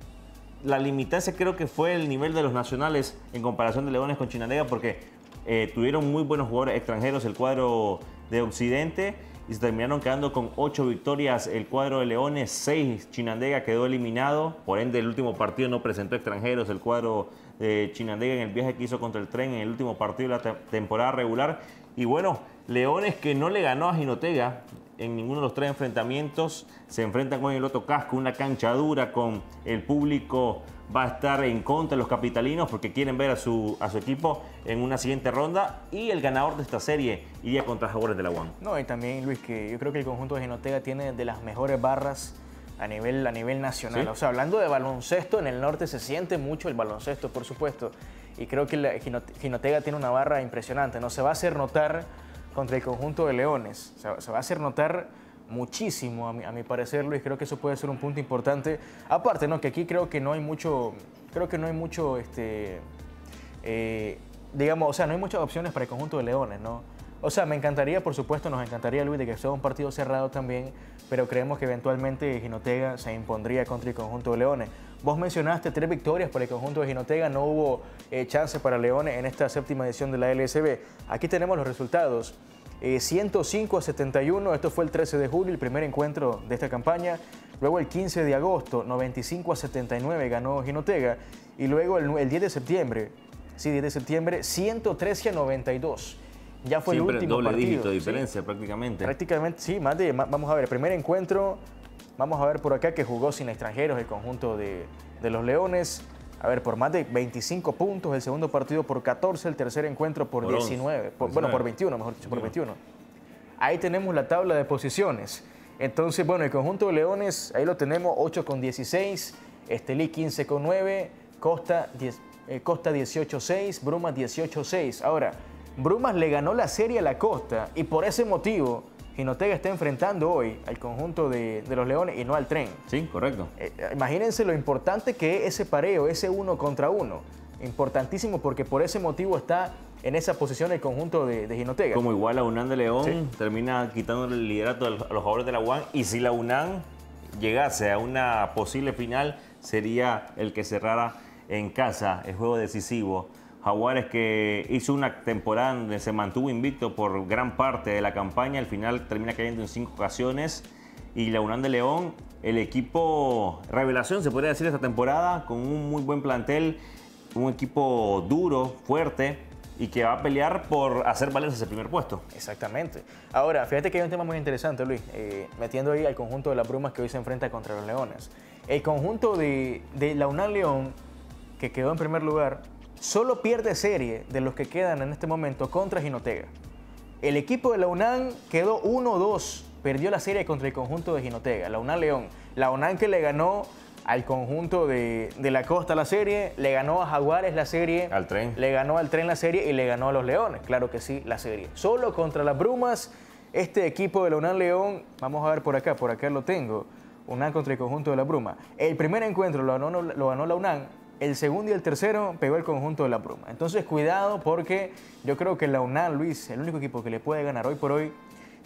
la limitancia creo que fue el nivel de los nacionales en comparación de Leones con Chinandega, porque eh, tuvieron muy buenos jugadores extranjeros el cuadro de Occidente y se terminaron quedando con ocho victorias el cuadro de Leones, seis Chinandega quedó eliminado, por ende el último partido no presentó extranjeros el cuadro de Chinandega en el viaje que hizo contra el Tren en el último partido de la te temporada regular. Y bueno, Leones que no le ganó a Jinotega en ninguno de los tres enfrentamientos, se enfrentan con el Otto Casco, una cancha dura, con el público va a estar en contra de los capitalinos porque quieren ver a su, a su equipo en una siguiente ronda, y el ganador de esta serie iría contra Jaguares de la U A M. No, y también, Luis, que yo creo que el conjunto de Jinotega tiene de las mejores barras a nivel, a nivel nacional. ¿Sí? O sea, hablando de baloncesto, en el norte se siente mucho el baloncesto, por supuesto, y creo que la, Jinotega tiene una barra impresionante, no se va a hacer notar contra el conjunto de Leones. O sea, se va a hacer notar muchísimo, a mi, a mi parecer, Luis. Creo que eso puede ser un punto importante. Aparte, ¿no? Que aquí creo que no hay mucho, creo que no hay mucho, este, eh, digamos, o sea, no hay muchas opciones para el conjunto de Leones, ¿no? O sea, me encantaría, por supuesto, nos encantaría, Luis, de que sea un partido cerrado también, pero creemos que eventualmente Jinotega se impondría contra el conjunto de Leones. Vos mencionaste tres victorias para el conjunto de Jinotega, no hubo eh, chance para Leones en esta séptima edición de la L S B. Aquí tenemos los resultados. Eh, ciento cinco a setenta y uno, esto fue el trece de julio, el primer encuentro de esta campaña. Luego el quince de agosto, noventa y cinco a setenta y nueve ganó Jinotega. Y luego el, el diez de septiembre, sí, diez de septiembre, ciento trece a noventa y dos. Ya fue Siempre el último doble partido. dígito de diferencia, ¿sí? prácticamente. Prácticamente, sí, más de, vamos a ver, el primer encuentro, vamos a ver por acá que jugó sin extranjeros el conjunto de, de los Leones. A ver, por más de veinticinco puntos, el segundo partido por catorce, el tercer encuentro por, por diecinueve, por, bueno, por veintiuno, mejor dicho, por veintiuno. Ahí tenemos la tabla de posiciones. Entonces, bueno, el conjunto de Leones, ahí lo tenemos, ocho con dieciséis, Estelí quince con nueve, Costa, eh, Costa dieciocho seis, Brumas dieciocho seis. Ahora, Brumas le ganó la serie a la Costa y por ese motivo Jinotega está enfrentando hoy al conjunto de, de los Leones y no al Tren. Sí, correcto. Eh, imagínense lo importante que es ese pareo, ese uno contra uno. Importantísimo porque por ese motivo está en esa posición el conjunto de, de Jinotega. Como igual a UNAM de León, sí, termina quitándole el liderato a los jugadores de la U A M, y si la UNAM llegase a una posible final, sería el que cerrara en casa el juego decisivo. Jaguares, que hizo una temporada donde se mantuvo invicto por gran parte de la campaña, al final termina cayendo en cinco ocasiones. Y la UNAM de León, el equipo revelación, se podría decir, esta temporada, con un muy buen plantel, un equipo duro, fuerte, y que va a pelear por hacer valer ese primer puesto. Exactamente. Ahora, fíjate que hay un tema muy interesante, Luis, eh, metiendo ahí al conjunto de las Brumas que hoy se enfrenta contra los Leones. El conjunto de, de la UNAM León, que quedó en primer lugar, solo pierde serie de los que quedan en este momento contra Jinotega. El equipo de la UNAM quedó uno dos, perdió la serie contra el conjunto de Jinotega, la UNAM León. La UNAM que le ganó al conjunto de, de la Costa la serie, le ganó a Jaguares la serie, al Tren. Le ganó al Tren la serie y le ganó a los Leones, claro que sí, la serie. Solo contra las Brumas, este equipo de la UNAM León, vamos a ver por acá, por acá lo tengo, UNAM contra el conjunto de la Bruma. El primer encuentro lo ganó, lo ganó la UNAM, el segundo y el tercero pegó el conjunto de la Bruma. Entonces cuidado porque yo creo que la UNAM, Luis, el único equipo que le puede ganar hoy por hoy,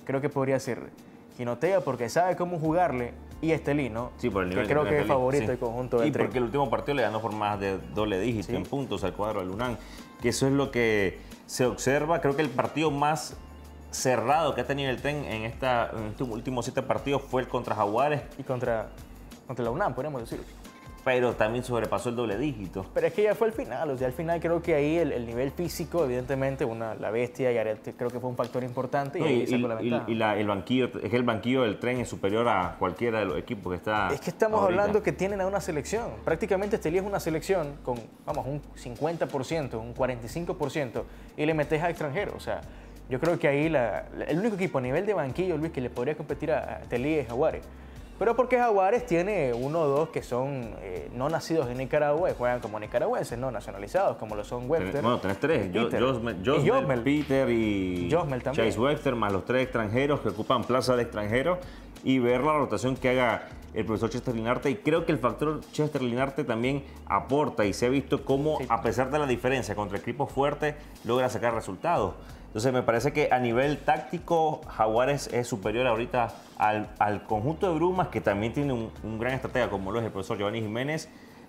creo que podría ser Jinotega porque sabe cómo jugarle y Estelí, ¿no? Sí, por el nivel que creo que es favorito sí. el conjunto del Y Tren. porque el último partido le ganó por más de doble dígito sí. en puntos al cuadro del UNAM, que eso es lo que se observa. Creo que el partido más cerrado que ha tenido el Tren en, esta, en estos últimos siete partidos fue el contra Jaguares. Y contra, contra la UNAM, podríamos decir. Pero también sobrepasó el doble dígito. Pero es que ya fue el final, o sea, al final creo que ahí el, el nivel físico, evidentemente, una, la bestia y Aret creo que fue un factor importante y, no, ahí y, sacó la ventaja. Y, y la, el banquillo, es que el banquillo del Tren es superior a cualquiera de los equipos que está. Es que estamos ahorita. hablando que tienen a una selección. Prácticamente Estelí es una selección con, vamos, un cincuenta por ciento, un cuarenta y cinco por ciento y le metes a extranjeros. O sea, yo creo que ahí la, la, el único equipo a nivel de banquillo, Luis, que le podría competir a Estelí es Jaguares. Pero porque Jaguares tiene uno o dos que son eh, no nacidos en Nicaragua y juegan como nicaragüenses, no nacionalizados, como lo son Webster. Bueno, tenés tres. Josmel, Peter y Chase Webster, más los tres extranjeros que ocupan plaza de extranjeros, y ver la rotación que haga el profesor Chester Linarte. Y creo que el factor Chester Linarte también aporta y se ha visto cómo, sí. a pesar de la diferencia contra equipos fuertes, logra sacar resultados. Entonces me parece que a nivel táctico Jaguares es superior ahorita al, al conjunto de Brumas, que también tiene un, un gran estratega como lo es el profesor Giovanni Jiménez,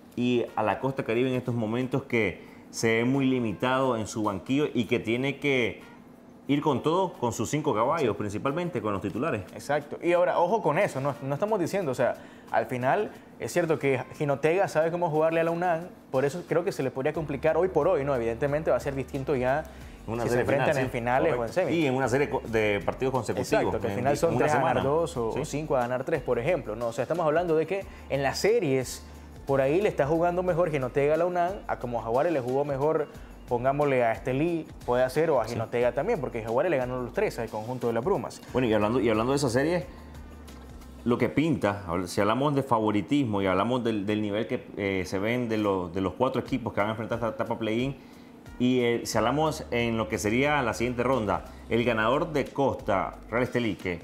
y a la Costa Caribe en estos momentos que se ve muy limitado en su banquillo y que tiene que ir con todo, con sus cinco caballos, sí. principalmente con los titulares. Exacto. Y ahora, ojo con eso, no, no estamos diciendo, o sea, al final es cierto que Jinotega sabe cómo jugarle a la UNAM, por eso creo que se le podría complicar hoy por hoy, ¿no? Evidentemente va a ser distinto ya una si serie se enfrentan final, en sí, finales correcto. o en semis. Y en una serie de partidos consecutivos. Exacto, que al final son tres a ganar dos o ¿sí? cinco a ganar tres, por ejemplo. ¿no? O sea, estamos hablando de que en las series, por ahí le está jugando mejor Jinotega a la UNAM, a como Jaguares le jugó mejor, pongámosle a Estelí, puede hacer, o a Jinotega sí. también, porque Jaguares le ganó los tres al conjunto de las Brumas. Bueno, y hablando, y hablando de esa serie, lo que pinta, si hablamos de favoritismo y hablamos del, del nivel que eh, se ven de, lo, de los cuatro equipos que van a enfrentar esta etapa play-in, y eh, si hablamos en lo que sería la siguiente ronda, el ganador de Costa, Real Estelí, que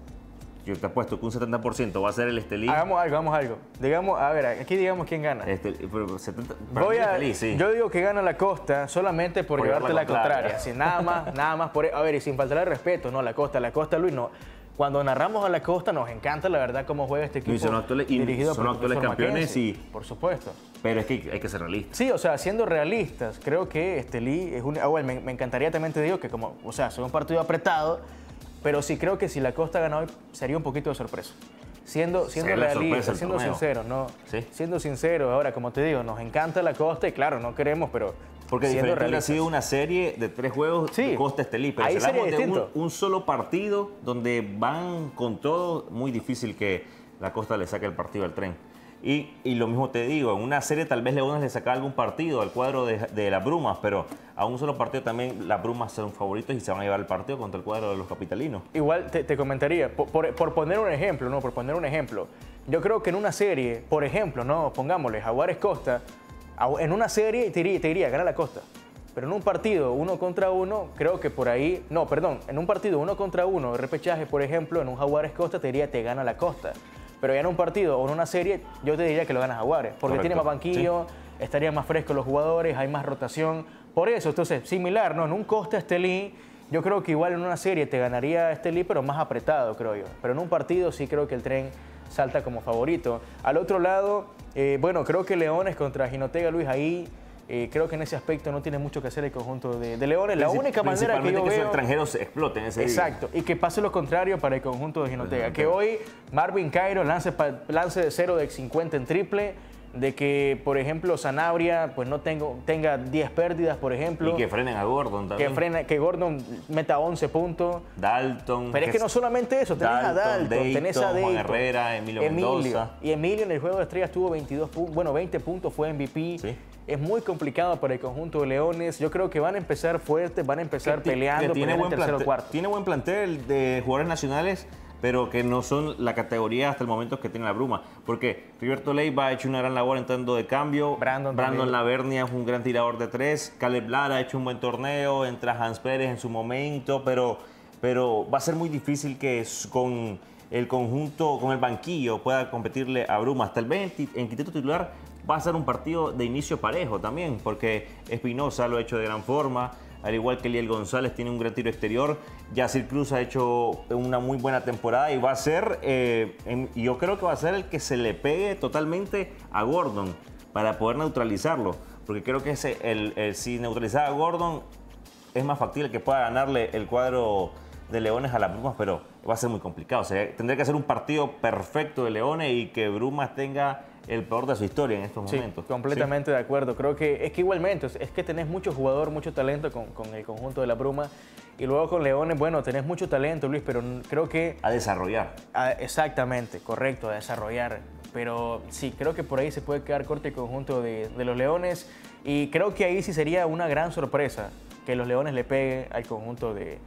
yo te apuesto que un setenta por ciento va a ser el Estelí. Hagamos algo, hagamos algo. Digamos, a ver, aquí digamos quién gana. Este, pero setenta, Voy a, Estelí, sí. Yo digo que gana la Costa solamente por, por llevarte la contraria. contraria. Así, nada más, nada más por... A ver, y sin faltar el respeto, no, la Costa, la Costa, Luis, no. Cuando narramos a la Costa nos encanta, la verdad, cómo juega este equipo. Y son actuales, dirigido son por actuales campeones y... Por supuesto. Pero es que hay que ser realistas. Sí, o sea, siendo realistas, creo que Estelí es un... Ah, bueno, me, me encantaría también te digo que como, o sea, es un partido apretado, pero sí creo que si la Costa gana hoy sería un poquito de sorpresa. Siendo, siendo realistas, siendo sinceros, ¿no? ¿Sí? Siendo sinceros, ahora, como te digo, nos encanta la Costa y claro, no queremos, pero... Porque diferente ha sido una serie de tres juegos sí, de Costa Estelí, pero si hablamos de un, un solo partido donde van con todo, muy difícil que la Costa le saque el partido al Tren. Y, y lo mismo te digo, en una serie tal vez Leones le saca algún partido al cuadro de, de las Brumas, pero a un solo partido también las Brumas son favoritos y se van a llevar el partido contra el cuadro de los capitalinos. Igual te, te comentaría, por, por, por poner un ejemplo, ¿no? Por poner un ejemplo, yo creo que en una serie, por ejemplo, no, pongámosle Jaguares Costa, en una serie te diría, te diría, gana la Costa. Pero en un partido uno contra uno, creo que por ahí... No, perdón, en un partido uno contra uno, repechaje, por ejemplo, en un Jaguares Costa, te diría, te gana la Costa. Pero ya en un partido o en una serie, yo te diría que lo gana Jaguares. Porque Correcto. Tiene más banquillo, sí. estarían más frescos los jugadores, hay más rotación. Por eso, entonces, similar, ¿no? En un Costa Estelí, yo creo que igual en una serie te ganaría Estelí, pero más apretado, creo yo. Pero en un partido sí creo que el Tren salta como favorito. Al otro lado, eh, bueno, creo que Leones contra Jinotega, Luis, ahí eh, creo que en ese aspecto no tiene mucho que hacer el conjunto de, de Leones. La única manera que yo que veo... sus extranjeros exploten ese Exacto, día. Y que pase lo contrario para el conjunto de Jinotega. Que hoy Marvin Cairo lance, lance de cero de cincuenta en triple, de que, por ejemplo, Sanabria pues no tengo, tenga diez pérdidas, por ejemplo. Y que frenen a Gordon también. Que, frena, que Gordon meta once puntos. Dalton. Pero es que no solamente eso, tenés Dalton, a Dalton, Dayton, tenés a Dayton. Juan Herrera, Emilio, Emilio Mendoza. Y Emilio en el Juego de Estrellas tuvo veintidós puntos, bueno, veinte puntos, fue M V P. Sí. Es muy complicado para el conjunto de Leones. Yo creo que van a empezar fuertes, van a empezar que peleando que tiene por buen el tercero plantel, cuarto. Tiene buen plantel de jugadores nacionales, pero que no son la categoría hasta el momento que tiene la Bruma. Porque Riverto Leiva ha hecho una gran labor entrando de cambio. Brandon, Brandon Lavernia es un gran tirador de tres. Caleb Lara ha hecho un buen torneo. Entra Hans Pérez en su momento. Pero, pero va a ser muy difícil que con el conjunto, con el banquillo, pueda competirle a Bruma. Hasta el veinte en quinteto titular va a ser un partido de inicio parejo también. Porque Espinosa lo ha hecho de gran forma. al igual que Eliel González, tiene un gran tiro exterior. Yacir Cruz ha hecho una muy buena temporada y va a ser, eh, en, yo creo que va a ser el que se le pegue totalmente a Gordon para poder neutralizarlo. Porque creo que ese, el, el, si neutralizar a Gordon es más factible que pueda ganarle el cuadro de Leones a las Brumas, pero va a ser muy complicado. O sea, tendría que ser un partido perfecto de Leones y que Brumas tenga el peor de su historia en estos sí, momentos. Completamente ¿sí? de acuerdo. Creo que es que igualmente, es que tenés mucho jugador, mucho talento con, con el conjunto de la Bruma. Y luego con Leones, bueno, tenés mucho talento, Luis, pero creo que... A desarrollar. A, exactamente, correcto, a desarrollar. Pero sí, creo que por ahí se puede quedar corto el conjunto de, de los Leones. Y creo que ahí sí sería una gran sorpresa que los Leones le peguen al conjunto de,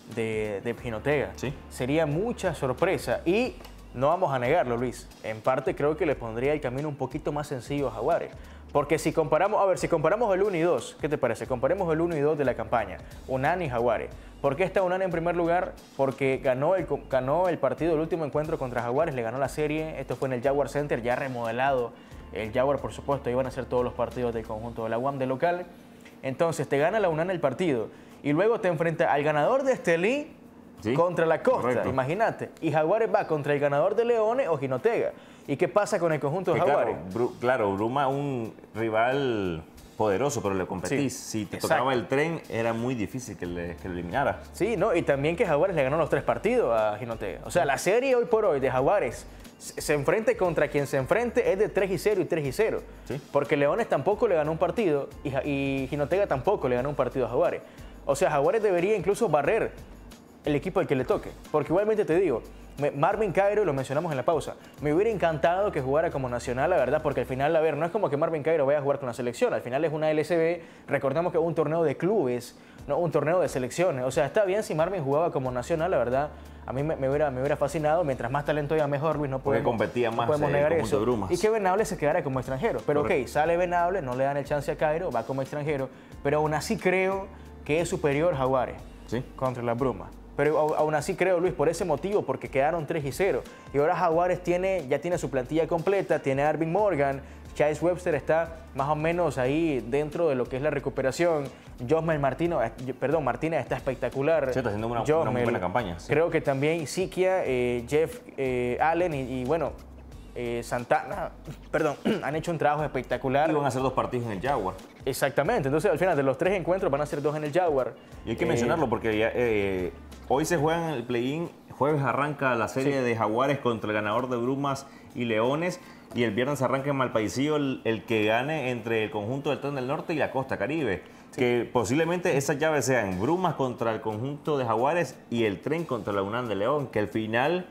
de, de Jinotega. ¿Sí? Sería mucha sorpresa. Y no vamos a negarlo, Luis. En parte creo que le pondría el camino un poquito más sencillo a Jaguares. Porque si comparamos, a ver, si comparamos el uno y dos, ¿qué te parece? Comparemos el uno y dos de la campaña, Unán y Jaguares. ¿Por qué está Unán en primer lugar? Porque ganó el, ganó el partido, el último encuentro contra Jaguares, le ganó la serie. Esto fue en el Jaguar Center, ya remodelado. El Jaguar, por supuesto, iban a ser todos los partidos del conjunto de la U A M de local. Entonces, te gana la Unán el partido. Y luego te enfrenta al ganador de Estelí ¿sí? contra la Costa, imagínate. Y Jaguares va contra el ganador de Leones o Jinotega. ¿Y qué pasa con el conjunto de Jaguares? Claro, Bru claro, Bruma un rival poderoso, pero le competís. Sí, si te exacto. tocaba el tren, era muy difícil que, le, que lo eliminara. Sí, ¿no? Y también que Jaguares le ganó los tres partidos a Jinotega. O sea, la serie hoy por hoy de Jaguares se enfrente contra quien se enfrente es de tres y cero y tres y cero. ¿Sí? Porque Leones tampoco le ganó un partido y, y Jinotega tampoco le ganó un partido a Jaguares. O sea, Jaguares debería incluso barrer el equipo al que le toque. Porque igualmente te digo, Marvin Cairo, lo mencionamos en la pausa, me hubiera encantado que jugara como nacional, la verdad, porque al final, a ver, no es como que Marvin Cairo vaya a jugar con la selección, al final es una L C B, recordemos que es un torneo de clubes, no un torneo de selecciones, o sea, está bien si Marvin jugaba como nacional, la verdad, a mí me, me, hubiera, me hubiera fascinado, mientras más talento haya mejor, Luis, no podemos, competía más, no podemos eh, negar eso, Brumas. Y que Venable se quedara como extranjero, pero Correcto. ok, sale Venable, no le dan el chance a Cairo, va como extranjero, pero aún así creo que es superior Jaguares ¿Sí? contra las Brumas. Pero aún así creo, Luis, por ese motivo, porque quedaron tres y cero. Y ahora Jaguares tiene, ya tiene su plantilla completa, tiene a Arvin Morgan, Chase Webster está más o menos ahí dentro de lo que es la recuperación. Josmel Martino, perdón, Martínez está espectacular. Sí, está haciendo una, Josmel, una muy buena campaña. Sí. Creo que también Siquia, eh, Jeff eh, Allen y, y bueno, eh, Santana, perdón, han hecho un trabajo espectacular. Y van a hacer dos partidos en el Jaguar. Exactamente, entonces al final de los tres encuentros van a ser dos en el Jaguar. Y hay que eh, mencionarlo porque ya, eh, hoy se juega en el play-in, jueves arranca la serie sí. de Jaguares contra el ganador de Brumas y Leones y el viernes arranca en Malpaisillo el, el que gane entre el conjunto del Tren del Norte y la Costa Caribe. Sí. Que posiblemente esas llaves sean Brumas contra el conjunto de Jaguares y el Tren contra la UNAM de León, que al final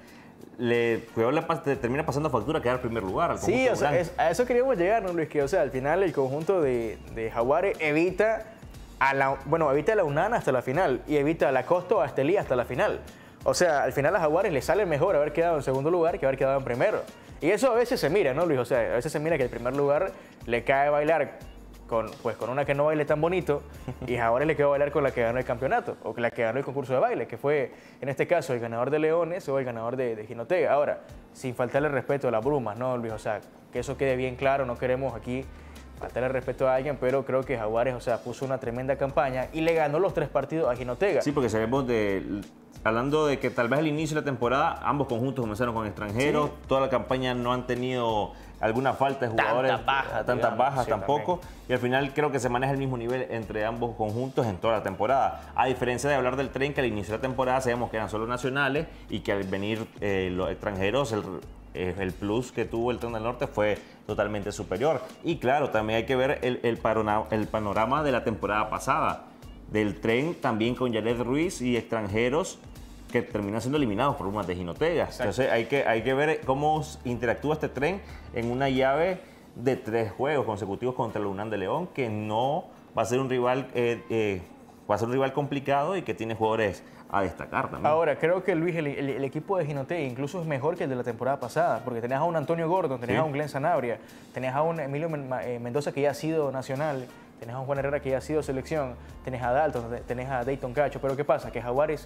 le, le termina pasando factura quedar en primer lugar. Al sí, o sea, es, a eso queríamos llegar, ¿no, Luis? Que o sea, al final el conjunto de, de Jaguares evita a la, bueno, evita a la UNAM hasta la final y evita a la Costa o a Estelí hasta la final. O sea, al final a Jaguares le sale mejor haber quedado en segundo lugar que haber quedado en primero. Y eso a veces se mira, ¿no, Luis? O sea, a veces se mira que el primer lugar le cae bailar con, pues, con una que no baile tan bonito y Jaguares le quedó bailar con la que ganó el campeonato o con la que ganó el concurso de baile, que fue, en este caso, el ganador de Leones o el ganador de, de Jinotega. Ahora, sin faltarle respeto a las Brumas, ¿no, Luis? O sea, que eso quede bien claro, no queremos aquí faltarle respeto a alguien, pero creo que Jaguares, o sea, puso una tremenda campaña y le ganó los tres partidos a Jinotega. Sí, porque sabemos de... Hablando de que tal vez al inicio de la temporada ambos conjuntos comenzaron con extranjeros, sí. toda la campaña no han tenido alguna falta de jugadores, tantas bajas, tantas digamos, bajas sí, tampoco, también. Y al final creo que se maneja el mismo nivel entre ambos conjuntos en toda la temporada. A diferencia de hablar del Tren, que al inicio de la temporada sabemos que eran solo nacionales y que al venir eh, los extranjeros, el, eh, el plus que tuvo el Tren del Norte fue totalmente superior. Y claro, también hay que ver el, el, panorama, el panorama de la temporada pasada, del Tren también con Yared Ruiz y extranjeros que terminan siendo eliminados por Brumas de Jinotega. Exacto. Entonces hay que, hay que ver cómo interactúa este Tren en una llave de tres juegos consecutivos contra el UNAM de León, que no va a ser un rival, eh, eh, va a ser un rival complicado y que tiene jugadores a destacar también. Ahora, creo que Luis, el, el, el equipo de Jinotega incluso es mejor que el de la temporada pasada, porque tenías a un Antonio Gordon, tenías sí. a un Glenn Sanabria, tenías a un Emilio Mendoza que ya ha sido nacional, tenés a un Juan Herrera que ya ha sido selección, tenés a Dalton, tenés a Dayton Cacho, pero ¿qué pasa? Que Jaguares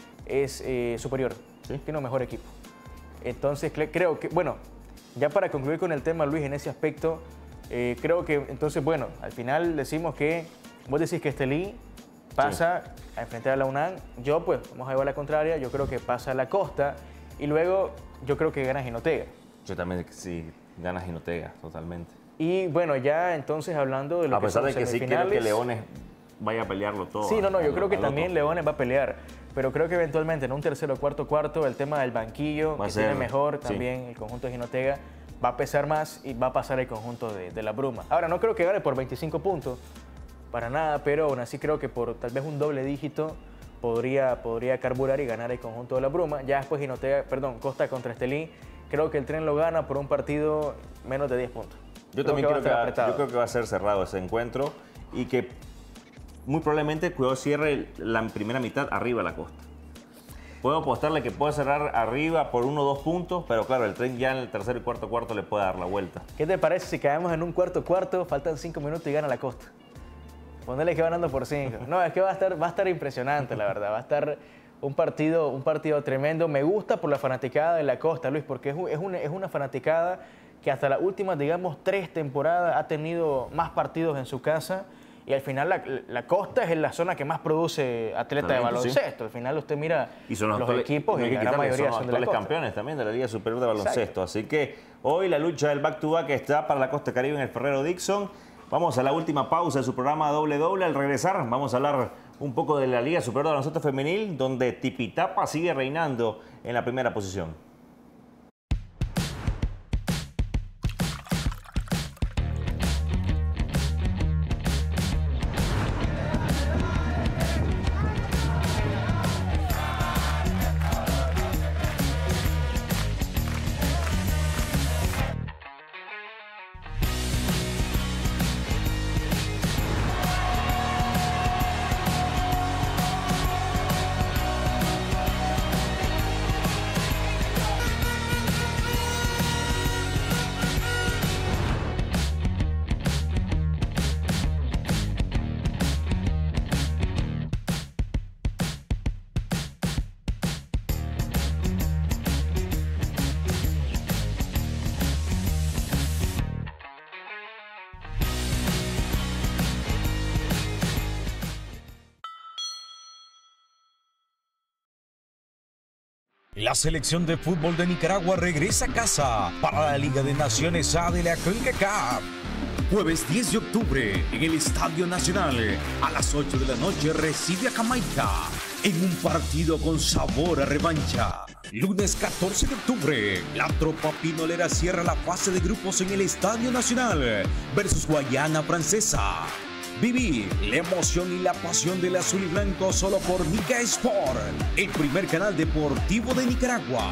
es eh, superior, ¿sí? Tiene un mejor equipo. Entonces creo que, bueno, ya para concluir con el tema, Luis, en ese aspecto, eh, creo que entonces, bueno, al final decimos que, vos decís que Estelí pasa sí. a enfrentar a la UNAM. Yo, pues, vamos a llevar la contraria. Yo creo que pasa a la Costa y luego yo creo que gana Jinotega. Yo también, sí, gana Jinotega, totalmente. Y bueno, ya entonces hablando de lo a que son pesar de que sí creo que Leones vaya a pelearlo todo. Sí, no, no, yo al, creo que al también otro. Leones va a pelear. Pero creo que eventualmente en un tercero, cuarto, cuarto, el tema del banquillo, Va a que ser, tiene mejor sí. también el conjunto de Jinotega, va a pesar más y va a pasar el conjunto de, de la Bruma. Ahora, no creo que gane por veinticinco puntos, para nada, pero aún así creo que por tal vez un doble dígito podría, podría carburar y ganar el conjunto de la Bruma. Ya después Jinotega, perdón, Costa contra Estelí, creo que el tren lo gana por un partido menos de diez puntos. Yo creo también que creo, que va, va yo creo que va a ser cerrado ese encuentro y que muy probablemente Cuidado cierre la primera mitad arriba de la Costa. Puedo apostarle que puede cerrar arriba por uno o dos puntos, pero claro, el tren ya en el tercer y cuarto cuarto le puede dar la vuelta. ¿Qué te parece si caemos en un cuarto cuarto, faltan cinco minutos y gana la Costa? Ponele que va ganando por cinco. No, es que va a estar, va a estar impresionante, la verdad. Va a estar un partido, un partido tremendo. Me gusta por la fanaticada de la Costa, Luis, porque es, es, una, es una fanaticada que hasta las últimas, digamos, tres temporadas ha tenido más partidos en su casa. Y al final la, la Costa es la zona que más produce atletas de baloncesto. Sí. Al final usted mira y son los, los actuales, equipos y la gran mayoría son, son de la Costa. Campeones también de la Liga Superior de Baloncesto. Exacto. Así que hoy la lucha del back-to-back está para la Costa Caribe en el Ferrero Dixon. Vamos a la última pausa de su programa Doble Doble. Al regresar vamos a hablar un poco de la Liga Superior de Baloncesto Femenil, donde Tipitapa sigue reinando en la primera posición. La selección de fútbol de Nicaragua regresa a casa para la Liga de Naciones A de la CONCACAF. Jueves diez de octubre en el Estadio Nacional a las ocho de la noche recibe a Jamaica en un partido con sabor a revancha. Lunes catorce de octubre, la tropa pinolera cierra la fase de grupos en el Estadio Nacional versus Guayana Francesa. Viví la emoción y la pasión del azul y blanco solo por Nica Sport, el primer canal deportivo de Nicaragua.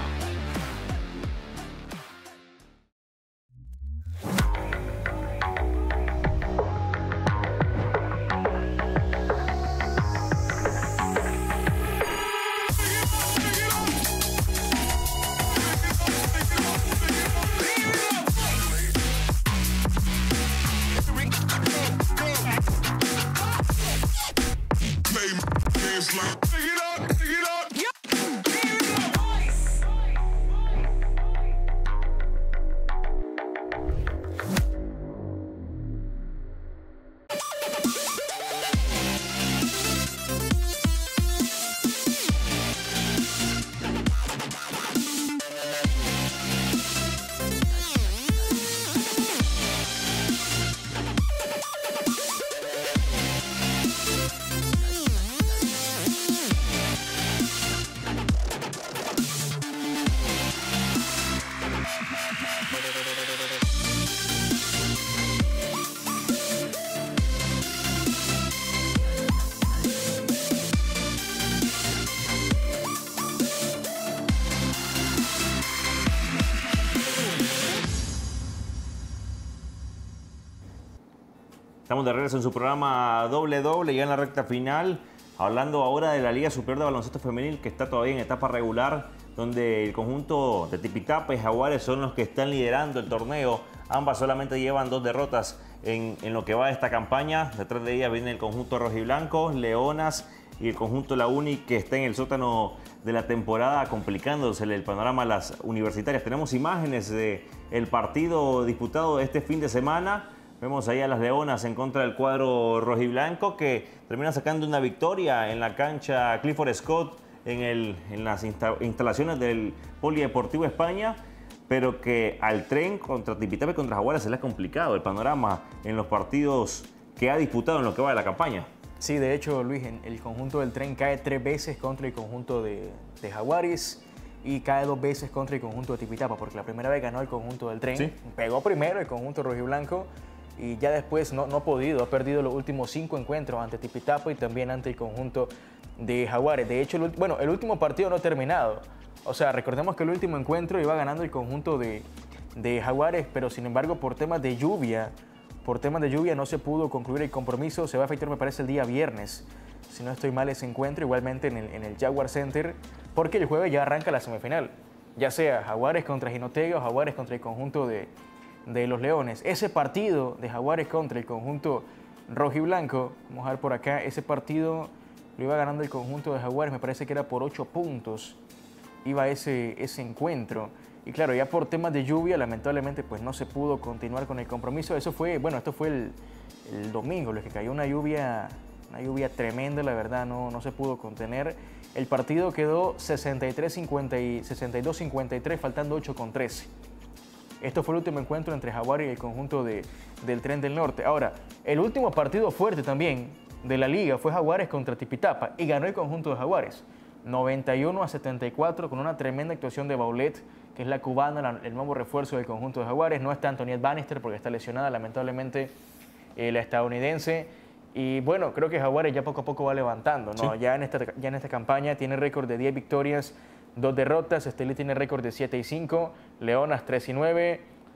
Estamos de regreso en su programa Doble Doble, ya en la recta final, hablando ahora de la Liga Superior de Baloncesto Femenil, que está todavía en etapa regular, donde el conjunto de Tipitapa y Jaguares son los que están liderando el torneo. Ambas solamente llevan dos derrotas en, en lo que va de esta campaña. Detrás de ellas viene el conjunto rojiblanco, Leonas y el conjunto La Uni, que está en el sótano de la temporada, complicándose el panorama a las universitarias. Tenemos imágenes del partido disputado este fin de semana, Vemos ahí a las Leonas en contra del cuadro rojiblanco que termina sacando una victoria en la cancha Clifford Scott en, el, en las insta instalaciones del Polideportivo España, pero que al Tren contra Tipitapa y contra Jaguares se le ha complicado el panorama en los partidos que ha disputado en lo que va de la campaña. Sí, de hecho, Luis, el conjunto del Tren cae tres veces contra el conjunto de, de Jaguares y cae dos veces contra el conjunto de Tipitapa, porque la primera vez ganó el conjunto del Tren, ¿sí? Pegó primero el conjunto rojiblanco y ya después no, no ha podido, ha perdido los últimos cinco encuentros ante Tipitapa y también ante el conjunto de Jaguares. De hecho, el, bueno, el último partido no ha terminado. O sea, recordemos que el último encuentro iba ganando el conjunto de, de Jaguares, pero sin embargo por temas de lluvia, por temas de lluvia no se pudo concluir el compromiso. Se va a efectuar, me parece, el día viernes, si no estoy mal, ese encuentro, igualmente en el, en el Jaguar Center, porque el jueves ya arranca la semifinal, ya sea Jaguares contra Jinotega o Jaguares contra el conjunto de, de los Leones. Ese partido de Jaguares contra el conjunto rojiblanco, vamos a ver por acá, ese partido lo iba ganando el conjunto de Jaguares, me parece que era por ocho puntos, iba ese, ese encuentro. Y claro, ya por temas de lluvia, lamentablemente, pues no se pudo continuar con el compromiso. Eso fue, bueno, esto fue el, el domingo, lo que cayó una lluvia, una lluvia tremenda, la verdad, no, no se pudo contener. El partido quedó sesenta y tres cincuenta y sesenta y dos cincuenta y tres, faltando ocho con trece. Esto fue el último encuentro entre Jaguares y el conjunto de, del Tren del Norte. Ahora, el último partido fuerte también de la liga fue Jaguares contra Tipitapa y ganó el conjunto de Jaguares, noventa y uno a setenta y cuatro, con una tremenda actuación de Baulet, que es la cubana, la, el nuevo refuerzo del conjunto de Jaguares. No está Antoniette Bannister porque está lesionada, lamentablemente, eh, la estadounidense. Y bueno, creo que Jaguares ya poco a poco va levantando, ¿no? Sí. Ya, en esta, ya en esta campaña tiene récord de diez victorias, dos derrotas. Estelí tiene récord de siete y cinco, Leonas tres y nueve.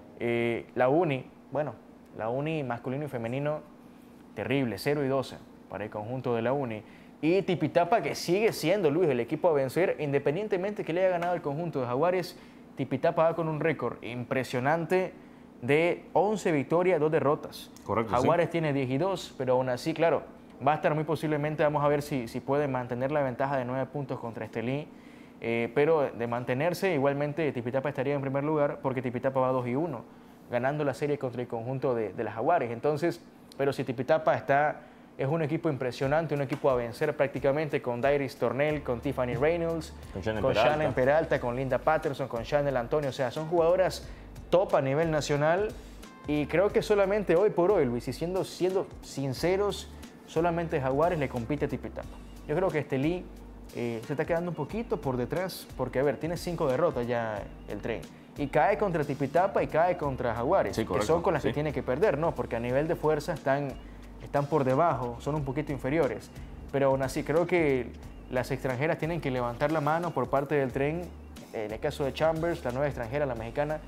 Eh, la Uni, bueno, la Uni masculino y femenino, terrible, cero y doce para el conjunto de la Uni. Y Tipitapa, que sigue siendo, Luis, el equipo a vencer, independientemente que le haya ganado el conjunto de Jaguares. Tipitapa va con un récord impresionante de once victorias, dos derrotas. Correcto, Jaguares sí. tiene diez y dos, pero aún así, claro, va a estar muy posiblemente, vamos a ver si, si puede mantener la ventaja de nueve puntos contra Estelí. Eh, pero de mantenerse, igualmente Tipitapa estaría en primer lugar porque Tipitapa va dos y uno, ganando la serie contra el conjunto de, de las Jaguares. Entonces, pero si Tipitapa está... Es un equipo impresionante, un equipo a vencer prácticamente, con Dairis Tornell, con Tiffany Reynolds, con Shannon con Peralta. Shannon Peralta, con Linda Patterson, con Chanel Antonio. O sea, son jugadoras top a nivel nacional. Y creo que solamente hoy por hoy, Luis, y siendo, siendo sinceros, solamente Jaguares le compite a Tipitapa. Yo creo que Estelí eh, se está quedando un poquito por detrás, porque, a ver, tiene cinco derrotas ya el Tren. Y cae contra Tipitapa y cae contra Jaguares, sí, que correcto, son con las sí. que tiene que perder, ¿no? Porque a nivel de fuerza están... están por debajo, son un poquito inferiores. Pero aún así, creo que las extranjeras tienen que levantar la mano por parte del Tren, en el caso de Chambers, la nueva extranjera, la mexicana.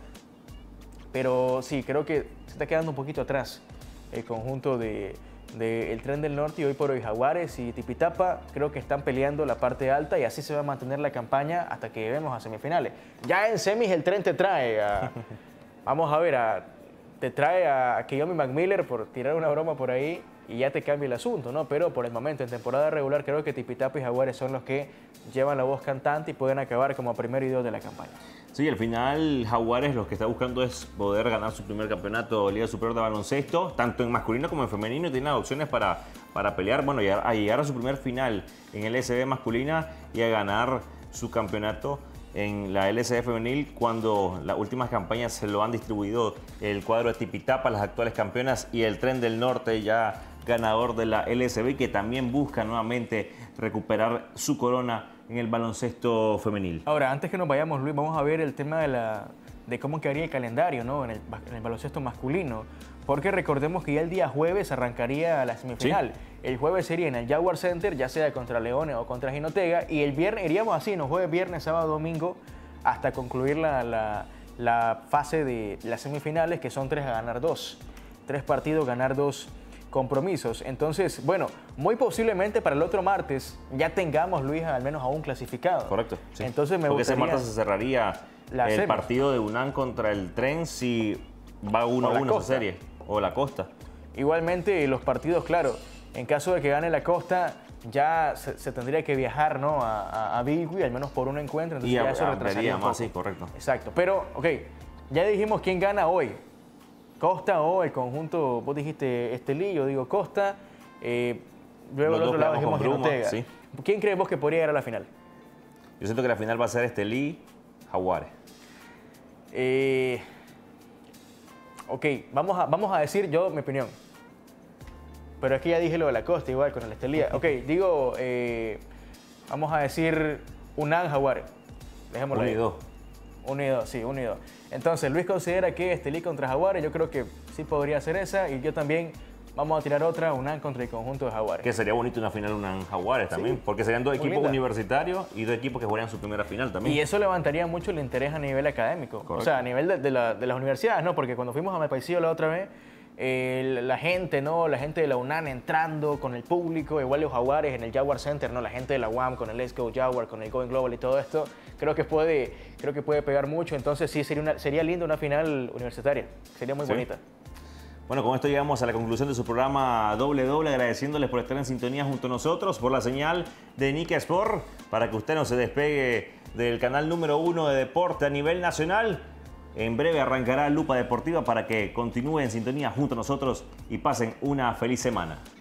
Pero sí, creo que se está quedando un poquito atrás el conjunto del de, de Tren del Norte, y hoy por hoy Jaguares y Tipitapa creo que están peleando la parte alta, y así se va a mantener la campaña hasta que lleguemos a semifinales. Ya en semis el Tren te trae a... vamos a ver, a... te trae a Kiyomi McMiller, por tirar una broma por ahí, y ya te cambia el asunto, ¿no? Pero por el momento, en temporada regular, creo que Tipitapa y Jaguares son los que llevan la voz cantante y pueden acabar como primero y dos de la campaña. Sí, al final Jaguares lo que está buscando es poder ganar su primer campeonato de Liga Superior de Baloncesto, tanto en masculino como en femenino, y tiene opciones para, para pelear, bueno, y a, a llegar a su primer final en el S B masculina y a ganar su campeonato en la L S D femenil, cuando las últimas campañas se lo han distribuido el cuadro de Tipitapa, las actuales campeonas, y el Tren del Norte, ya ganador de la L S B, que también busca nuevamente recuperar su corona en el baloncesto femenil. Ahora, antes que nos vayamos, Luis, vamos a ver el tema de, la, de cómo quedaría el calendario, ¿no? en, el, en el baloncesto masculino, porque recordemos que ya el día jueves arrancaría la semifinal. Sí. El jueves sería en el Jaguar Center, ya sea contra Leones o contra Jinotega, y el viernes iríamos así, ¿no? Jueves, viernes, sábado, domingo, hasta concluir la, la, la fase de las semifinales, que son tres a ganar dos. Tres partidos, ganar dos compromisos. Entonces, bueno, muy posiblemente para el otro martes ya tengamos, Luis, al menos a un clasificado. Correcto. Sí. Entonces me Porque gustaría... ese martes se cerraría el semis. partido de UNAM contra el Tren, si va uno a uno esa serie, o la Costa. Igualmente los partidos, claro, en caso de que gane la Costa, ya se, se tendría que viajar, ¿no? a, a, a Bigui, al menos por un encuentro. Entonces y ya eso retrasaría un poco. Más, sí, correcto. Exacto. Pero, ok, ya dijimos quién gana hoy. Costa o el conjunto, vos dijiste Estelí, yo digo Costa, eh, luego Los al dos otro lado quedamos dijimos con Bruma, Ginotega. sí. ¿Quién crees vos que podría llegar a la final? Yo siento que la final va a ser Estelí, Jaguares. Eh, ok, vamos a, vamos a decir yo mi opinión. Pero es que ya dije lo de la Costa igual con el Estelía. Ok, digo, eh, vamos a decir Unán Jaguares. Dejémoslo ahí. Unido. Unido, sí, unido. Entonces, Luis considera que Estelí contra Jaguares, yo creo que sí podría ser esa. Y yo también, vamos a tirar otra, Unán contra el conjunto de Jaguares. Que sería bonito una final Unán Jaguares también, Sí, porque serían dos muy equipos linda. universitarios y dos equipos que jugarían su primera final también. Y eso levantaría mucho el interés a nivel académico. Correcto. O sea, a nivel de, de, la- de las universidades, ¿no? Porque cuando fuimos a Malpaisillo la otra vez, eh, la gente, ¿no? La gente de la UNAM entrando con el público, igual los Jaguares en el Jaguar Center, ¿no? La gente de la U A M con el Let's Go Jaguar, con el Going Global y todo esto, creo que puede, creo que puede pegar mucho. Entonces sí, sería, una, sería lindo una final universitaria. Sería muy Sí. bonita. Bueno, con esto llegamos a la conclusión de su programa Doble Doble, agradeciéndoles por estar en sintonía junto a nosotros, por la señal de Nica Sport, para que usted no se despegue del canal número uno de deporte a nivel nacional. En breve arrancará Lupa Deportiva para que continúe en sintonía junto a nosotros y pasen una feliz semana.